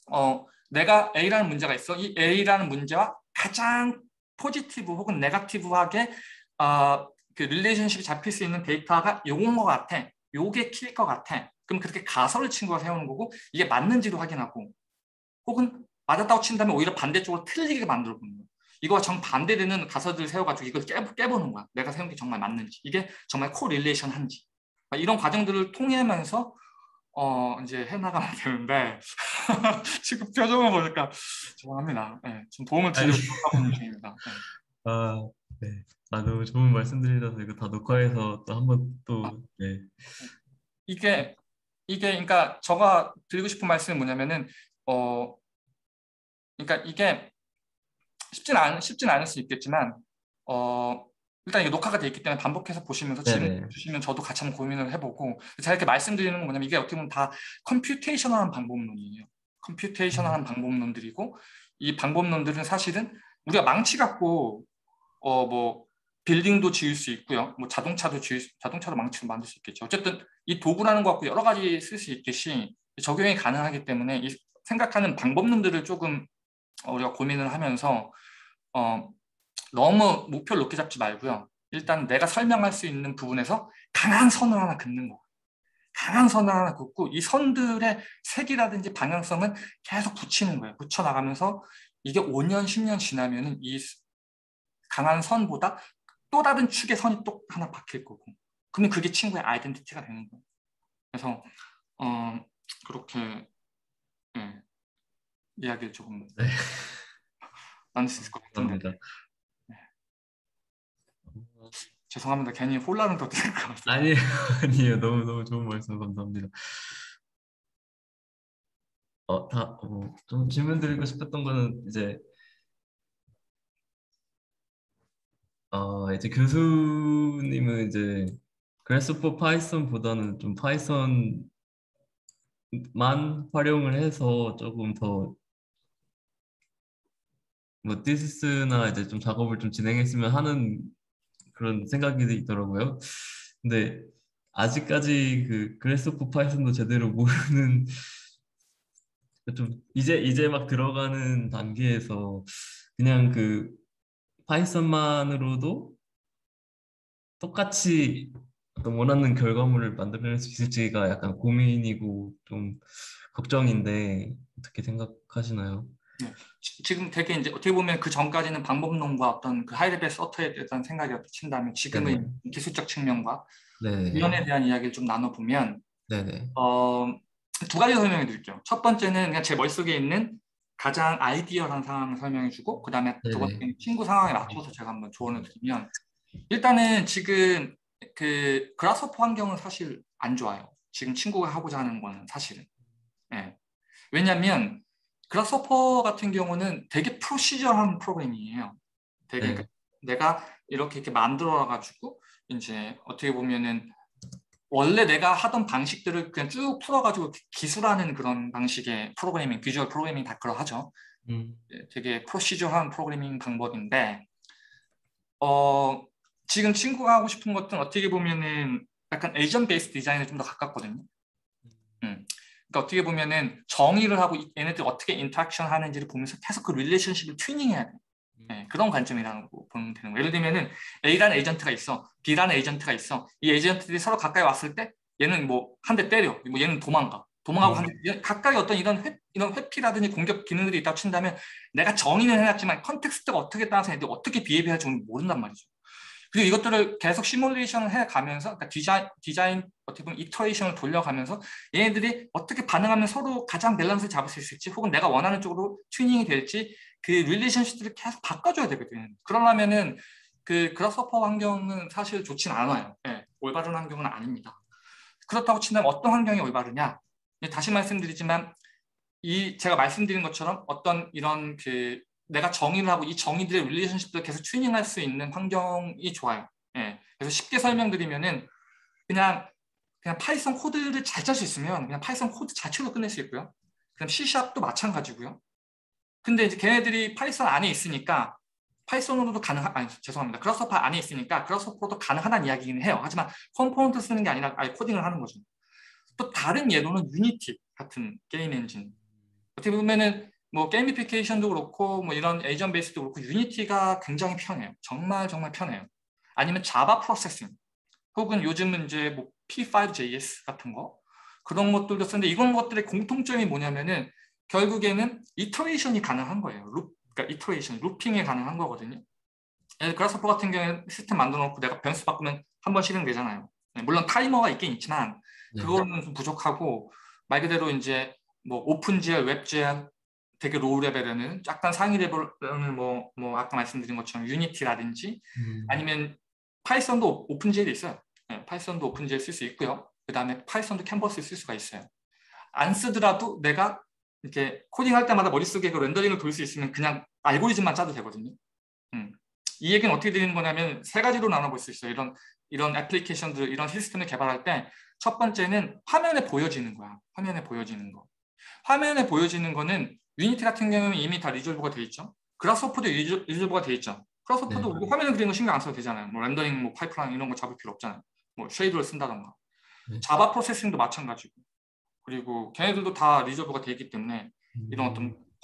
내가 A라는 문제가 있어. 이 A라는 문제와 가장 포지티브 혹은 네거티브하게 그 릴레이션십이 잡힐 수 있는 데이터가 요건 것 같아. 요게 킬 것 같아. 그럼 그렇게 가설을 친구가 세우는 거고 이게 맞는지도 확인하고 혹은 맞았다고 친다면 오히려 반대쪽으로 틀리게 만들어 보는 거예요. 이거와 정반대되는 가설들을 세워가지고 이걸 깨보는 거야. 내가 세운 게 정말 맞는지, 이게 정말 코릴레이션 한지. 이런 과정들을 통해면서 이제 해나가면 되는데 지금 표정을 보니까 죄송합니다. 네, 좀 도움을 아니, 드리려고 하고 있는 중입니다. 네. 아, 네. 아, 너무 좋은 말씀 드리셔서 이거 다 녹화해서 또 한번 아, 또, 네. 이게 그러니까 제가 드리고 싶은 말씀은 뭐냐면은 어 그러니까 이게 쉽진 않을 수 있겠지만 일단 이게 녹화가 돼 있기 때문에 반복해서 보시면서 질문 네네. 주시면 저도 같이 한번 고민을 해보고 제가 이렇게 말씀드리는 건 뭐냐면 이게 어떻게 보면 다 컴퓨테이셔널한 방법론이에요. 컴퓨테이셔널한 방법론들이고 이 방법론들은 사실은 우리가 망치 갖고 뭐 빌딩도 지을 수 있고요. 뭐 자동차도 망치로 만들 수 있겠죠. 어쨌든 이 도구라는 것 갖고 여러 가지 쓸 수 있듯이 적용이 가능하기 때문에 이 생각하는 방법론들을 조금 우리가 고민을 하면서 너무 목표를 높게 잡지 말고요. 일단 내가 설명할 수 있는 부분에서 강한 선을 하나 긋는 거. 강한 선을 하나 긋고 이 선들의 색이라든지 방향성은 계속 붙이는 거예요. 붙여나가면서 이게 5년, 10년 지나면은 이 강한 선보다 또 다른 축의 선이 또 하나 박힐 거고. 그러면 그게 친구의 아이덴티티가 되는 거예요. 그래서 그렇게 예, 이야기를 조금 네. 나눌 수 있을 것 같은데 감사합니다. 네. 죄송합니다. 괜히 혼란을 더 드릴 것 같아서. 아니에요, 아니에요. 너무 좋은 말씀 감사합니다. 좀 질문 드리고 싶었던 거는 이제 교수님은 이제 그래스퍼 파이썬보다는 좀 파이썬만 활용을 해서 조금 더 뭐 디스나 이제 좀 작업을 좀 진행했으면 하는 그런 생각이 있더라고요. 근데 아직까지 그 그래스퍼 파이썬도 제대로 모르는 좀 이제 막 들어가는 단계에서 그냥 그 파이썬만으로도 똑같이 어떤 원하는 결과물을 만들어낼 수 있을지가 약간 고민이고 좀 걱정인데 어떻게 생각하시나요? 네. 지금 되게 이제 어떻게 보면 그 전까지는 방법론과 어떤 그 하이레벨 서터에 대한 생각이 친다면 네네. 지금은 기술적 측면과 네네. 구현에 대한 이야기를 좀 나눠보면 네네. 어, 두 가지 설명해 드릴게요. 첫 번째는 그냥 제 머릿속에 있는 가장 아이디어한 상황을 설명해 주고 그 다음에 두 네네. 번째는 친구 상황에 맞춰서 제가 한번 조언을 드리면 일단은 지금 그 그라스호퍼 환경은 사실 안 좋아요. 지금 친구가 하고자 하는 거는 사실은. 예. 왜냐하면 그라스호퍼 같은 경우는 되게 프로시저한 프로그램이에요. 되게 그러니까 네. 내가 이렇게 만들어 가지고 이제 어떻게 보면은 원래 내가 하던 방식들을 그냥 쭉 풀어가지고 기술하는 그런 방식의 프로그래밍, 비주얼 프로그래밍 다 그러하죠. 음. 되게 프로시저한 프로그래밍 방법인데 어, 지금 친구가 하고 싶은 것들은 어떻게 보면은 약간 에이전 베이스 디자인에 좀 더 가깝거든요. 그러니까 어떻게 보면은 정의를 하고 얘네들 어떻게 인터랙션 하는지를 보면서 계속 그 릴레이션십을 튜닝해야 돼. 네, 그런 관점이라고 보면 되는 거예요. 예를 들면은 A라는 에이전트가 있어, B라는 에이전트가 있어. 이 에이전트들이 서로 가까이 왔을 때 얘는 뭐 한 대 때려, 뭐 얘는 도망가. 도망하고 음. 가까이 어떤 이런 회피라든지 공격 기능들이 있다고 친다면 내가 정의는 해놨지만 컨텍스트가 어떻게 따라서 애들이 어떻게 비헤비할지 모른단 말이죠. 그리고 이것들을 계속 시뮬레이션을 해가면서 그러니까 디자인 어떻게 보면 이터레이션을 돌려가면서 얘네들이 어떻게 반응하면 서로 가장 밸런스를 잡을 수 있을지 혹은 내가 원하는 쪽으로 튜닝이 될지 그 릴레이션십들을 계속 바꿔줘야 되거든. 그러려면은 그 그라스호퍼 환경은 사실 좋진 않아요. 네, 올바른 환경은 아닙니다. 그렇다고 친다면 어떤 환경이 올바르냐? 다시 말씀드리지만 이 제가 말씀드린 것처럼 어떤 이런 그 내가 정의를 하고 이 정의들의 릴레이션십들을 계속 튜닝할 수 있는 환경이 좋아요. 예. 그래서 쉽게 설명드리면은 그냥 파이썬 코드를 잘 짤 수 있으면 그냥 파이썬 코드 자체로 끝낼 수 있고요. 그럼 C#도 마찬가지고요. 근데 이제 걔네들이 파이썬 안에 있으니까 파이썬으로도 아니 죄송합니다. 그라스호퍼 안에 있으니까 그라스호퍼도 가능하다는 이야기긴 해요. 하지만 컴포넌트 쓰는 게 아니라 아예 코딩을 하는 거죠. 또 다른 예로는 유니티 같은 게임 엔진. 어떻게 보면은 뭐 게이미피케이션도 그렇고 뭐 이런 에이전 베이스도 그렇고 유니티가 굉장히 편해요. 정말 정말 편해요. 아니면 자바 프로세싱 혹은 요즘은 이제 뭐 P5JS 같은 거 그런 것들도 쓰는데 이런 것들의 공통점이 뭐냐면은 결국에는 이터레이션이 가능한 거예요. 그러니까 이터레이션, 루핑이 가능한 거거든요. 그라스퍼 같은 경우에 시스템 만들어 놓고 내가 변수 바꾸면 한 번 실행되잖아요. 물론 타이머가 있긴 있지만 네. 그거는 좀 부족하고 말 그대로 이제 뭐 오픈GL, 웹GL 되게 로우 레벨에는 약간 상위 레벨은 뭐 아까 말씀드린 것처럼 유니티라든지 음. 아니면 파이썬도 오픈GL이 있어요. 네, 파이썬도 오픈GL 쓸 수 있고요. 그 다음에 파이썬도 캔버스 쓸 수가 있어요. 안 쓰더라도 내가 이렇게 코딩할 때마다 머릿속에 그 렌더링을 돌릴 수 있으면 그냥 알고리즘만 짜도 되거든요. 음. 이 얘기는 어떻게 드리는 거냐면 세 가지로 나눠볼 수 있어요. 이런 애플리케이션들, 이런 시스템을 개발할 때 첫 번째는 화면에 보여지는 거야. 화면에 보여지는 거. 화면에 보여지는 거는 유니티 같은 경우는 이미 다 리졸브가 돼 있죠. 그라스호퍼도 리졸브가 돼 있죠. 그라스호퍼도 네. 우리 화면에 그리는 거 신경 안 써도 되잖아요. 뭐 렌더링, 뭐 파이프라인 이런 거 잡을 필요 없잖아요. 뭐 쉐이드를 쓴다던가. 네. 자바 프로세싱도 마찬가지고. 그리고 걔네들도 다 리졸브가 돼 있기 때문에 이런 어떤 음.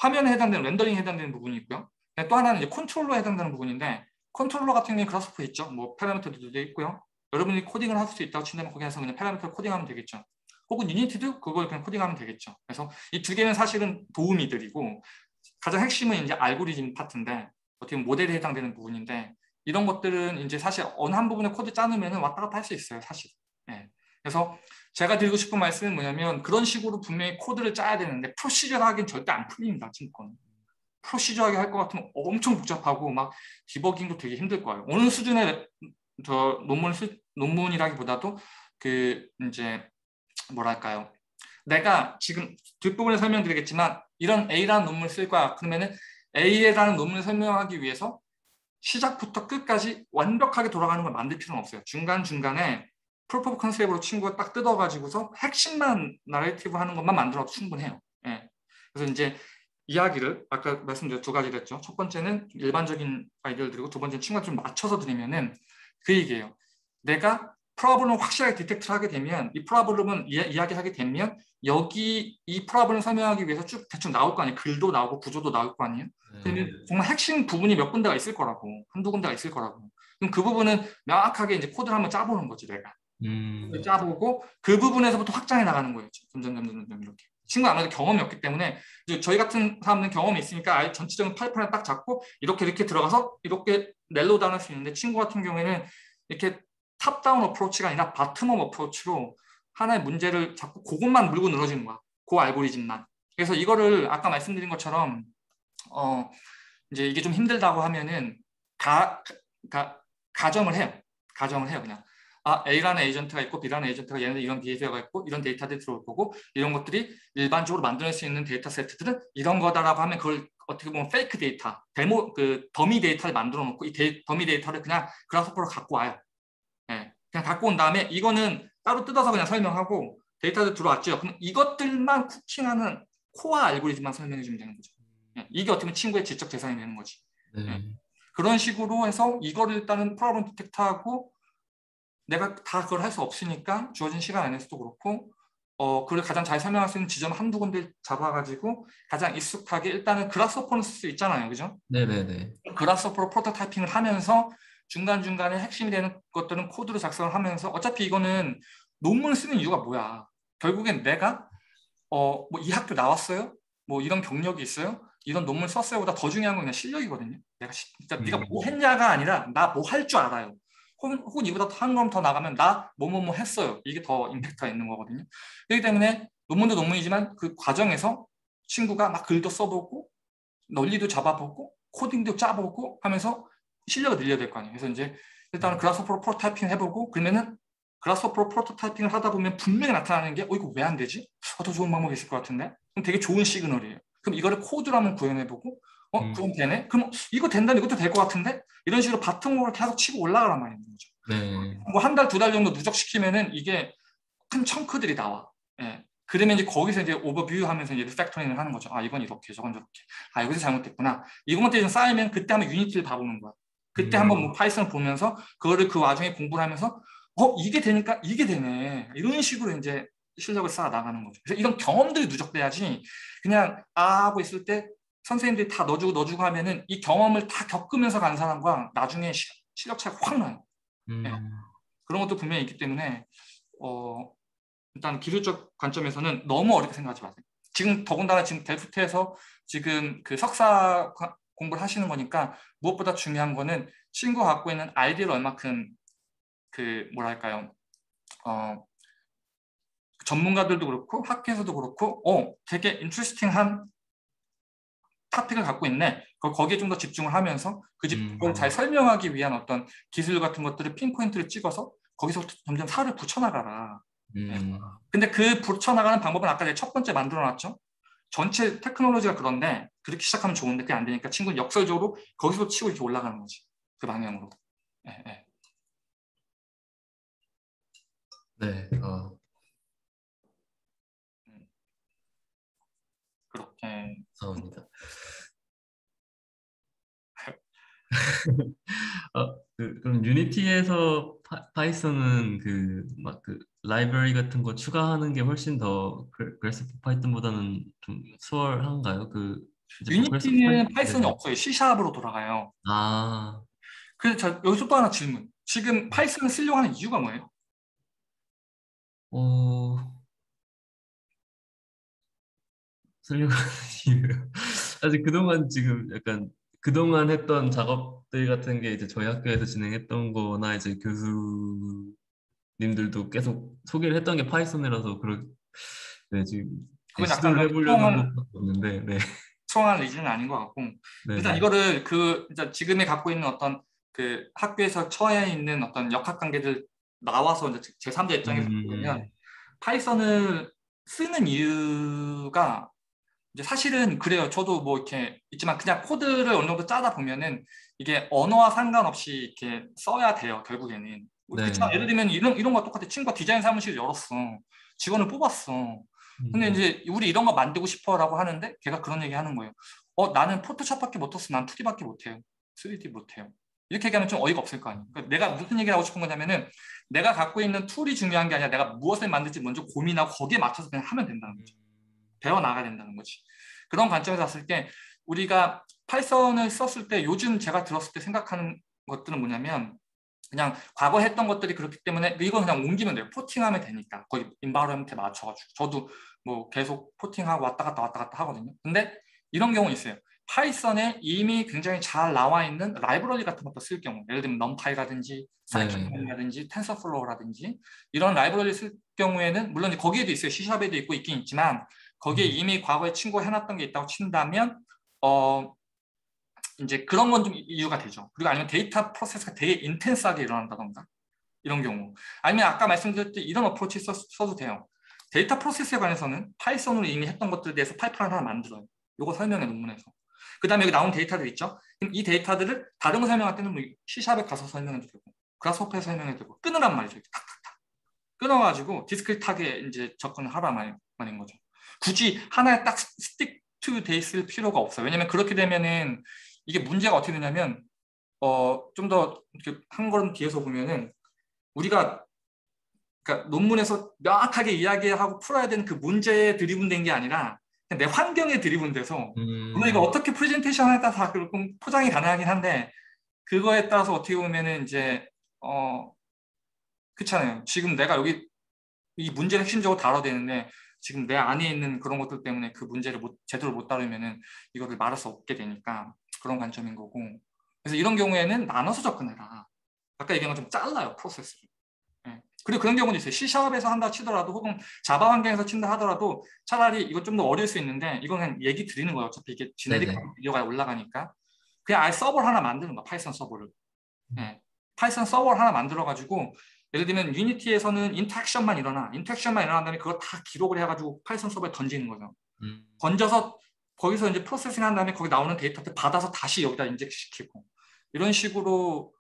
화면에 해당되는 렌더링에 해당되는 부분이 있고요. 또 하나는 이제 컨트롤러에 해당되는 부분인데 컨트롤러 같은 경우에 그라스퍼 있죠. 뭐 파라미터도 있고요. 여러분이 코딩을 할 수 있다고 친다면 거기서 그냥 파라미터 코딩하면 되겠죠. 혹은 유니티도 그걸 그냥 코딩하면 되겠죠. 그래서 이 두 개는 사실은 도우미들이고 가장 핵심은 이제 알고리즘 파트인데 어떻게 보면 모델에 해당되는 부분인데 이런 것들은 이제 사실 어느 한 부분에 코드 짜놓으면 왔다 갔다 할 수 있어요, 사실. 예. 그래서 제가 드리고 싶은 말씀은 뭐냐면 그런 식으로 분명히 코드를 짜야 되는데 프로시저하기는 절대 안 풀립니다, 친구는. 프로시저하게 할 것 같으면 엄청 복잡하고 막 디버깅도 되게 힘들 거예요. 어느 수준의 저 논문이라기보다도 그 이제 뭐랄까요? 내가 지금 뒷부분에 설명드리겠지만 이런 A라는 논문을 쓸 거야. 그러면은 A라는 논문을 설명하기 위해서 시작부터 끝까지 완벽하게 돌아가는 걸 만들 필요는 없어요. 중간중간에 프로프 오브 컨셉으로 친구가 딱 뜯어가지고서 핵심만 나레이티브 하는 것만 만들어도 충분해요. 예. 그래서 이제 이야기를 아까 말씀드린 두 가지를 했죠. 첫 번째는 일반적인 아이디어를 드리고 두 번째는 친구가 좀 맞춰서 드리면은 그 얘기예요. 내가 프로블럼을 확실하게 디텍트를 하게 되면 이 프로블럼은 이야기하게 되면 여기 이 프로블럼을 설명하기 위해서 쭉 대충 나올 거 아니에요. 글도 나오고 구조도 나올 거 아니에요. 그러면 정말 핵심 부분이 몇 군데가 있을 거라고 한두 군데가 있을 거라고. 그럼 그 부분은 명확하게 이제 코드를 한번 짜보는 거지 내가. 짜보고 그 부분에서부터 확장해 나가는 거예요. 점점 이렇게. 친구 아무래도 경험이 없기 때문에 이제 저희 같은 사람은 경험이 있으니까 아예 전체적인 파이프라인 딱 잡고 이렇게 들어가서 이렇게 넬로우 다운 할 수 있는데 친구 같은 경우에는 이렇게 탑다운 어프로치가 아니라 바텀업 어프로치로 하나의 문제를 자꾸 그것만 물고 늘어지는 거야. 그 알고리즘만. 그래서 이거를 아까 말씀드린 것처럼 이제 이게 좀 힘들다고 하면은 가정을 해요. 가정을 해요, 그냥. A라는 에이전트가 있고 B라는 에이전트가 얘네들 이런 비헤이비어가 있고 이런 데이터들이 들어올 거고 이런 것들이 일반적으로 만들 수 있는 데이터 세트들은 이런 거다라고 하면 그걸 어떻게 보면 페이크 데이터, 더미 데이터를 만들어 놓고 이 더미 데이터를 그냥 그라스퍼로 갖고 와요. 예, 그냥 갖고 온 다음에 이거는 따로 뜯어서 그냥 설명하고 데이터들 들어왔죠. 그럼 이것들만 쿠킹하는 코어 알고리즘만 설명해 주면 되는 거죠. 예, 이게 어떻게 보면 친구의 지적 재산이 되는 거지. 예, 네. 그런 식으로 해서 이거를 일단은 프로그램 디텍트하고 내가 다 그걸 할 수 없으니까 주어진 시간 안에서도 그렇고 그걸 가장 잘 설명할 수 있는 지점 한두 군데 잡아가지고 가장 익숙하게 일단은 그라스호퍼는 쓸 수 있잖아요. 그죠? 네네네. 그라스호퍼로 프로토타이핑을 하면서 중간중간에 핵심이 되는 것들은 코드로 작성을 하면서 어차피 이거는 논문을 쓰는 이유가 뭐야? 결국엔 내가 뭐 이 학교 나왔어요? 뭐 이런 경력이 있어요? 이런 논문 썼어요보다 더 중요한 건 그냥 실력이거든요. 내가 진짜 네가 뭐 했냐가 아니라 나 뭐 할 줄 알아요. 혹은 이보다 한 걸음 더 나가면 나 뭐뭐뭐 했어요. 이게 더 임팩트가 있는 거거든요. 그렇기 때문에 논문도 논문이지만 그 과정에서 친구가 막 글도 써보고 논리도 잡아보고 코딩도 짜보고 하면서 실력을 늘려야 될 거 아니에요. 그래서 이제 일단은 그라스호퍼로 프로토타이핑 해보고 그러면은 그라스호퍼로 프로토타이핑을 하다 보면 분명히 나타나는 게 이거 왜 안 되지? 더 좋은 방법이 있을 것 같은데? 그럼 되게 좋은 시그널이에요. 그럼 이거를 코드로 한번 구현해보고 그럼 되네? 그럼 이거 된다면 이것도 될 것 같은데? 이런 식으로 바텀으로 계속 치고 올라가란 말인 거죠. 네. 뭐 한 달, 두 달 정도 누적시키면은 이게 큰 청크들이 나와. 예. 그러면 이제 거기서 이제 오버뷰 하면서 이제 리팩토링을 하는 거죠. 이건 이렇게, 저건 저렇게. 여기서 잘못됐구나. 이것만 좀 쌓이면 그때 한번 유니티를 봐보는 거야. 그때 한번 뭐 파이썬을 보면서 그거를 그 와중에 공부를 하면서 이게 되니까 이게 되네. 이런 식으로 이제 실력을 쌓아 나가는 거죠. 그래서 이런 경험들이 누적돼야지 그냥 하고 있을 때 선생님들이 다 넣어주고 하면은 이 경험을 다 겪으면서 간 사람과 나중에 실력 차이가 확 나요. 예. 그런 것도 분명히 있기 때문에 일단 기술적 관점에서는 너무 어렵게 생각하지 마세요. 지금 더군다나 지금 델프트에서 지금 그 석사 공부를 하시는 거니까 무엇보다 중요한 거는 친구가 갖고 있는 아이디어를 얼마큼 그 뭐랄까요 전문가들도 그렇고 학계에서도 그렇고 되게 인트레스팅한 토픽을 갖고 있네. 거기에 좀 더 집중을 하면서 그걸 잘 설명하기 위한 어떤 기술 같은 것들을 핀포인트를 찍어서 거기서부터 점점 살을 붙여나가라. 네. 근데 그 붙여나가는 방법은 아까 제가 첫 번째 만들어놨죠. 전체 테크놀로지가 그런데 그렇게 시작하면 좋은데 그게 안 되니까 친구는 역설적으로 거기서 치고 이렇게 올라가는 거지. 그 방향으로. 네, 네. 네. 그렇게. 감사합니다. 그럼 유니티에서 파이썬은 그 라이브러리 같은 거 추가하는 게 훨씬 더 그래스퍼 파이썬보다는 좀 수월한가요? 이제 그래서 유니티는 파이썬이 네네. 없어요. C샵으로 돌아가요. 아, 그래서 여기서 또 하나 질문. 지금 네. 파이썬을 쓰려고 하는 이유가 뭐예요? 어, 설명하는 이유요. 사실 그동안 지금 약간 그동안 했던 작업들 같은 게 이제 저희 학교에서 진행했던 거나 이제 교수님들도 계속 소개를 했던 게 파이썬이라서 네, 지금 이제 그건 약간 시도를 그럼 해보려는 것밖에 없는데, 네. 특성한 리즈는 아닌 것 같고 일단 네네. 이거를 그 이제 지금에 갖고 있는 어떤 그 학교에서 처해 있는 어떤 역학 관계들 나와서 이제 제3자 입장에서 보면 음, 파이썬을 쓰는 이유가 이제 사실은 그래요. 저도 뭐 이렇게 있지만 그냥 코드를 어느 정도 짜다 보면은 이게 언어와 상관없이 이렇게 써야 돼요. 결국에는. 뭐 그렇죠. 네. 예를 들면 이런 거 똑같아. 친구가 디자인 사무실 열었어. 직원을 뽑았어. 근데 음, 이제 우리 이런 거 만들고 싶어라고 하는데 걔가 그런 얘기 하는 거예요. 나는 포토샵밖에 못 했어. 난 2D밖에 못 해요. 3D 못 해요. 이렇게 얘기하면 좀 어이가 없을 거 아니에요. 그러니까 내가 무슨 얘기를 하고 싶은 거냐면은 내가 갖고 있는 툴이 중요한 게 아니라 내가 무엇을 만들지 먼저 고민하고 거기에 맞춰서 그냥 하면 된다는 거죠. 배워 나가야 된다는 거지. 그런 관점에서 봤을 때 우리가 파이썬을 썼을 때 요즘 제가 들었을 때 생각하는 것들은 뭐냐면 그냥 과거 했던 것들이 그렇기 때문에 이건 그냥 옮기면 돼요. 포팅하면 되니까 거기 인바이러먼트에 맞춰가지고 저도 뭐 계속 포팅하고 왔다 갔다 하거든요. 근데 이런 경우 있어요. 파이썬에 이미 굉장히 잘 나와 있는 라이브러리 같은 것도 쓸 경우 예를 들면 넘파이라든지 네. 사이클론이라든지 텐서플로우라든지 이런 라이브러리 쓸 경우에는 물론 거기에도 있어요. C샵에도 있고 있긴 있지만 거기에 음, 이미 과거에 친구가 해놨던 게 있다고 친다면 어 이제 그런 건 좀 이유가 되죠. 그리고 아니면 데이터 프로세스가 되게 인텐스하게 일어난다던가 이런 경우. 아니면 아까 말씀드렸듯이 이런 어프로치 써도 돼요. 데이터 프로세스에 관해서는 파이썬으로 이미 했던 것들에 대해서 파이프라인 하나 만들어요. 이거 설명해 논문에서. 그 다음에 여기 나온 데이터들 있죠? 그럼 이 데이터들을 다른 거 설명할 때는 뭐 C샵에 가서 설명해도 되고 그라스호퍼에 설명해도 되고 끊으란 말이죠. 탁탁탁. 끊어가지고 디스크릿하게 이제 접근을 하란 말인 거죠. 굳이 하나에 딱 스틱 투 돼 있을 필요가 없어요. 왜냐면 그렇게 되면은 이게 문제가 어떻게 되냐면 좀 더 한 걸음 뒤에서 보면은 우리가 그러니까 논문에서 명확하게 이야기하고 풀어야 되는 그 문제에 드리븐된 게 아니라 그냥 내 환경에 드리븐돼서 물론 이거 음, 어떻게 프레젠테이션에 따라서 다 조금 포장이 가능하긴 한데 그거에 따라서 어떻게 보면은 이제 그렇잖아요. 지금 내가 여기 이 문제를 핵심적으로 다뤄야 되는데 지금 내 안에 있는 그런 것들 때문에 그 문제를 제대로 못 다루면은 이거를 말할 수 없게 되니까 그런 관점인 거고 그래서 이런 경우에는 나눠서 접근해라. 아까 얘기한 것좀 잘라요 프로세스를. 예. 그리고 그런 경우도 있어요. C샵에서 한다 치더라도 혹은 자바 환경에서 친다 하더라도 차라리 이거 좀 더 어려울 수 있는데 이건 그냥 얘기 드리는 거예요. 어차피 이게 지네릭 네네. 비디오가 올라가니까 그냥 아예 서버를 하나 만드는 거야. 파이썬 서버를. 예. 파이썬 서버를 하나 만들어가지고 예를 들면 유니티에서는 인터랙션만 일어나 인터랙션만 일어난 다음에 그걸 다 기록을 해가지고 파이썬 서버에 던지는 거죠. 음, 던져서 거기서 이제 프로세싱 한 다음에 거기 나오는 데이터를 받아서 다시 여기다 인젝트 시키고 이런 식으로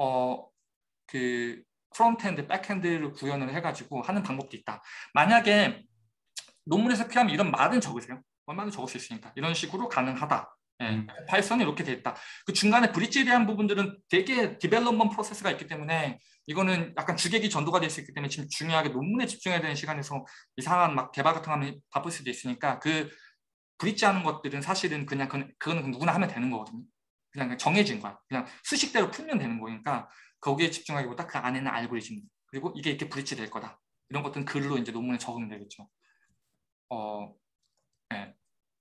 그 프론트엔드, 백엔드를 구현을 해가지고 하는 방법도 있다. 만약에 논문에서 필요하면 이런 말은 적으세요. 얼마나 적을 수 있으니까. 이런 식으로 가능하다. 예, 음, 파이썬이 이렇게 돼 있다. 그 중간에 브릿지에 대한 부분들은 되게 디벨롭먼 프로세스가 있기 때문에 이거는 약간 주객이 전도가 될 수 있기 때문에 지금 중요하게 논문에 집중해야 되는 시간에서 이상한 막 개발 같은 거 하면 바쁠 수도 있으니까 그 브릿지 하는 것들은 사실은 그거는 누구나 하면 되는 거거든요. 그냥 정해진 거야. 그냥 수식대로 풀면 되는 거니까 거기에 집중하기보다 그 안에는 알고리즘 그리고 이게 이렇게 브릿지 될 거다. 이런 것들은 글로 이제 논문에 적으면 되겠죠. 어, 네.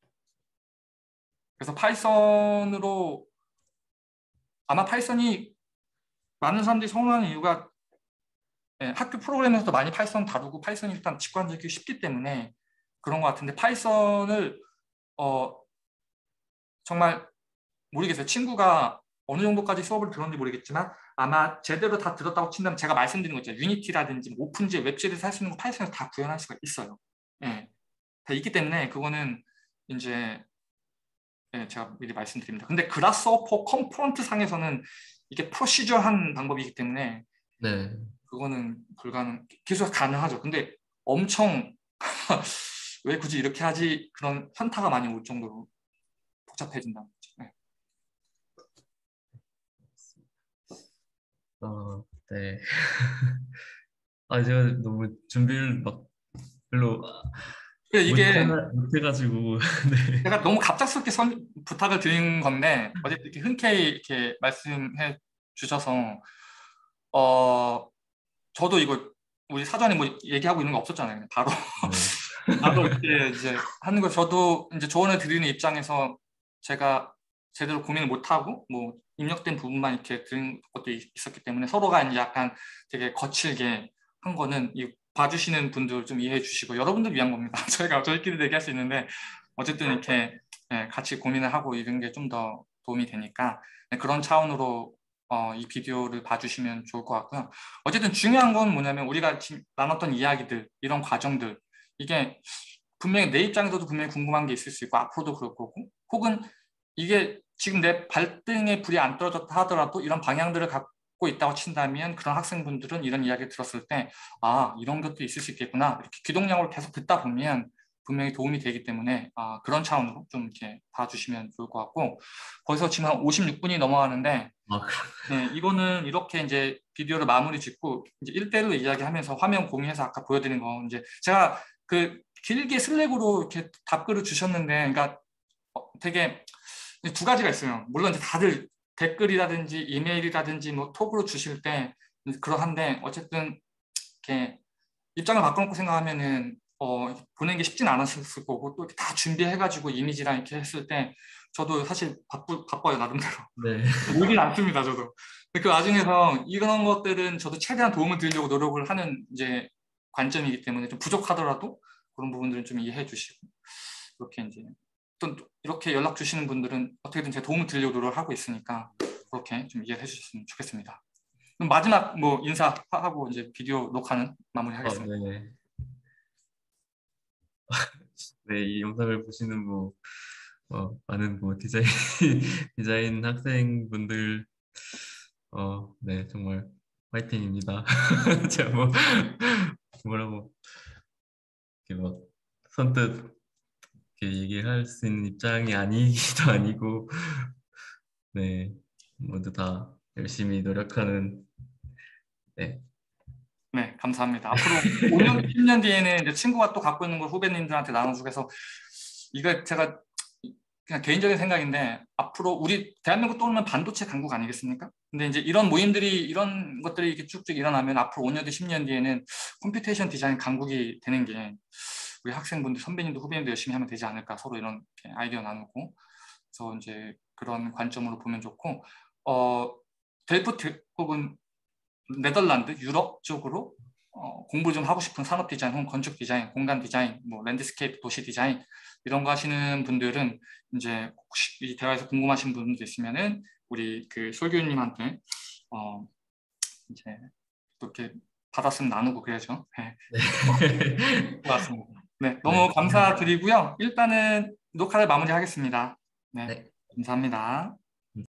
그래서 파이썬으로 아마 파이썬이 많은 사람들이 선호하는 이유가 예, 학교 프로그램에서도 많이 파이썬 다루고 파이썬이 일단 직관적이고 쉽기 때문에 그런 것 같은데 파이썬을 어, 정말 모르겠어요. 친구가 어느 정도까지 수업을 들었는지 모르겠지만 아마 제대로 다 들었다고 친다면 제가 말씀드린 거 있죠. 유니티라든지 뭐 오픈지 웹젤에서 할 수 있는 거 파이썬에서 다 구현할 수가 있어요. 예, 다 있기 때문에 그거는 이제 예, 제가 미리 말씀드립니다. 근데 그라스호퍼 컴포넌트 상에서는 이게 프로시저한 방법이기 때문에 네. 그거는 기술가 가능하죠. 근데 엄청 왜 굳이 이렇게 하지 그런 현타가 많이 올 정도로 복잡해진다는 거죠. 네. 네. 아, 제가 너무 준비를 막 별로 이게 못해가지고 네. 제가 너무 갑작스럽게 부탁을 드린 건데 어쨌든 이렇게 흔쾌히 이렇게 말씀해 주셔서 어 저도 이거 우리 사전에 뭐 얘기하고 있는 거 없었잖아요. 그냥 바로 네. 바로 이렇게 이제 하는 거 저도 이제 조언을 드리는 입장에서 제가 제대로 고민을 못 하고 뭐 입력된 부분만 이렇게 드린 것도 있었기 때문에 서로가 이제 약간 되게 거칠게 한 거는 이 봐주시는 분들 좀 이해해 주시고 여러분들 위한 겁니다. 저희가 저희끼리 얘기할 수 있는데 어쨌든 이렇게 같이 고민을 하고 이런 게 좀 더 도움이 되니까 그런 차원으로 이 비디오를 봐주시면 좋을 것 같고요. 어쨌든 중요한 건 뭐냐면 우리가 지금 나눴던 이야기들 이런 과정들 이게 분명히 내 입장에서도 분명히 궁금한 게 있을 수 있고 앞으로도 그럴 거고 혹은 이게 지금 내 발등에 불이 안 떨어졌다 하더라도 이런 방향들을 갖고 있다고 친다면 그런 학생분들은 이런 이야기를 들었을 때 아, 이런 것도 있을 수 있겠구나 이렇게 귀동냥으로 계속 듣다 보면 분명히 도움이 되기 때문에 그런 차원으로 좀 이렇게 봐주시면 좋을 것 같고 거기서 지금 한 56분이 넘어가는데 아, 네, 이거는 이렇게 이제 비디오를 마무리 짓고 이제 1대1로 이야기하면서 화면 공유해서 아까 보여드린 거 이제 제가 그 길게 슬랙으로 이렇게 답글을 주셨는데 그러니까 되게 두 가지가 있어요. 물론 이제 다들 댓글이라든지 이메일이라든지 뭐 톡으로 주실 때 그러한데 어쨌든 이렇게 입장을 바꿔놓고 생각하면은 보내는 게 쉽진 않았을 거고 또 이렇게 다 준비해가지고 이미지랑 이렇게 했을 때 저도 사실 바빠요 나름대로. 네. 늘진 않습니다, 저도. 근데 그 와중에서 이런 것들은 저도 최대한 도움을 드리려고 노력을 하는 이제 관점이기 때문에 좀 부족하더라도 그런 부분들은 좀 이해해 주시고 이렇게 이제 또 이렇게 연락 주시는 분들은 어떻게든 제 도움을 드리려고 노력을 하고 있으니까 그렇게 좀 이해해 주셨으면 좋겠습니다. 그럼 마지막 뭐 인사하고 이제 비디오 녹화는 마무리하겠습니다. 네. 네, 이 영상을 보시는 뭐 많은 뭐 디자인 디자인 학생분들 네, 정말 화이팅입니다. 제가 뭐 뭐라고 이렇게 막 선뜻 이렇게 얘기할 수 있는 입장이 아니기도 아니고 네, 모두 다 열심히 노력하는 네, 네, 감사합니다. 앞으로 5년, 10년 뒤에는 이제 친구가 또 갖고 있는 걸 후배님들한테 나눠주고 해서 이거 제가 그냥 개인적인 생각인데 앞으로 우리 대한민국 떠오르면 반도체 강국 아니겠습니까? 근데 이제 이런 모임들이 이런 것들이 이렇게 쭉쭉 일어나면 앞으로 5년 뒤, 10년 뒤에는 컴퓨테이션 디자인 강국이 되는 게 우리 학생분들, 선배님도 후배님도 열심히 하면 되지 않을까 서로 이런 아이디어 나누고 그래서 이제 그런 관점으로 보면 좋고 델프트 혹은 네덜란드, 유럽 쪽으로 공부 좀 하고 싶은 산업 디자인, 혹은 건축 디자인, 공간 디자인, 뭐 랜드스케이프 도시 디자인 이런 거 하시는 분들은 이제 혹시 이 대화에서 궁금하신 분도 있으면은 우리 그 솔교님한테 어 이제 또 이렇게 받았으면 나누고 그래야죠. 네, 고맙습니다. 네, 네, 너무 감사드리고요. 일단은 녹화를 마무리하겠습니다. 네, 네. 감사합니다.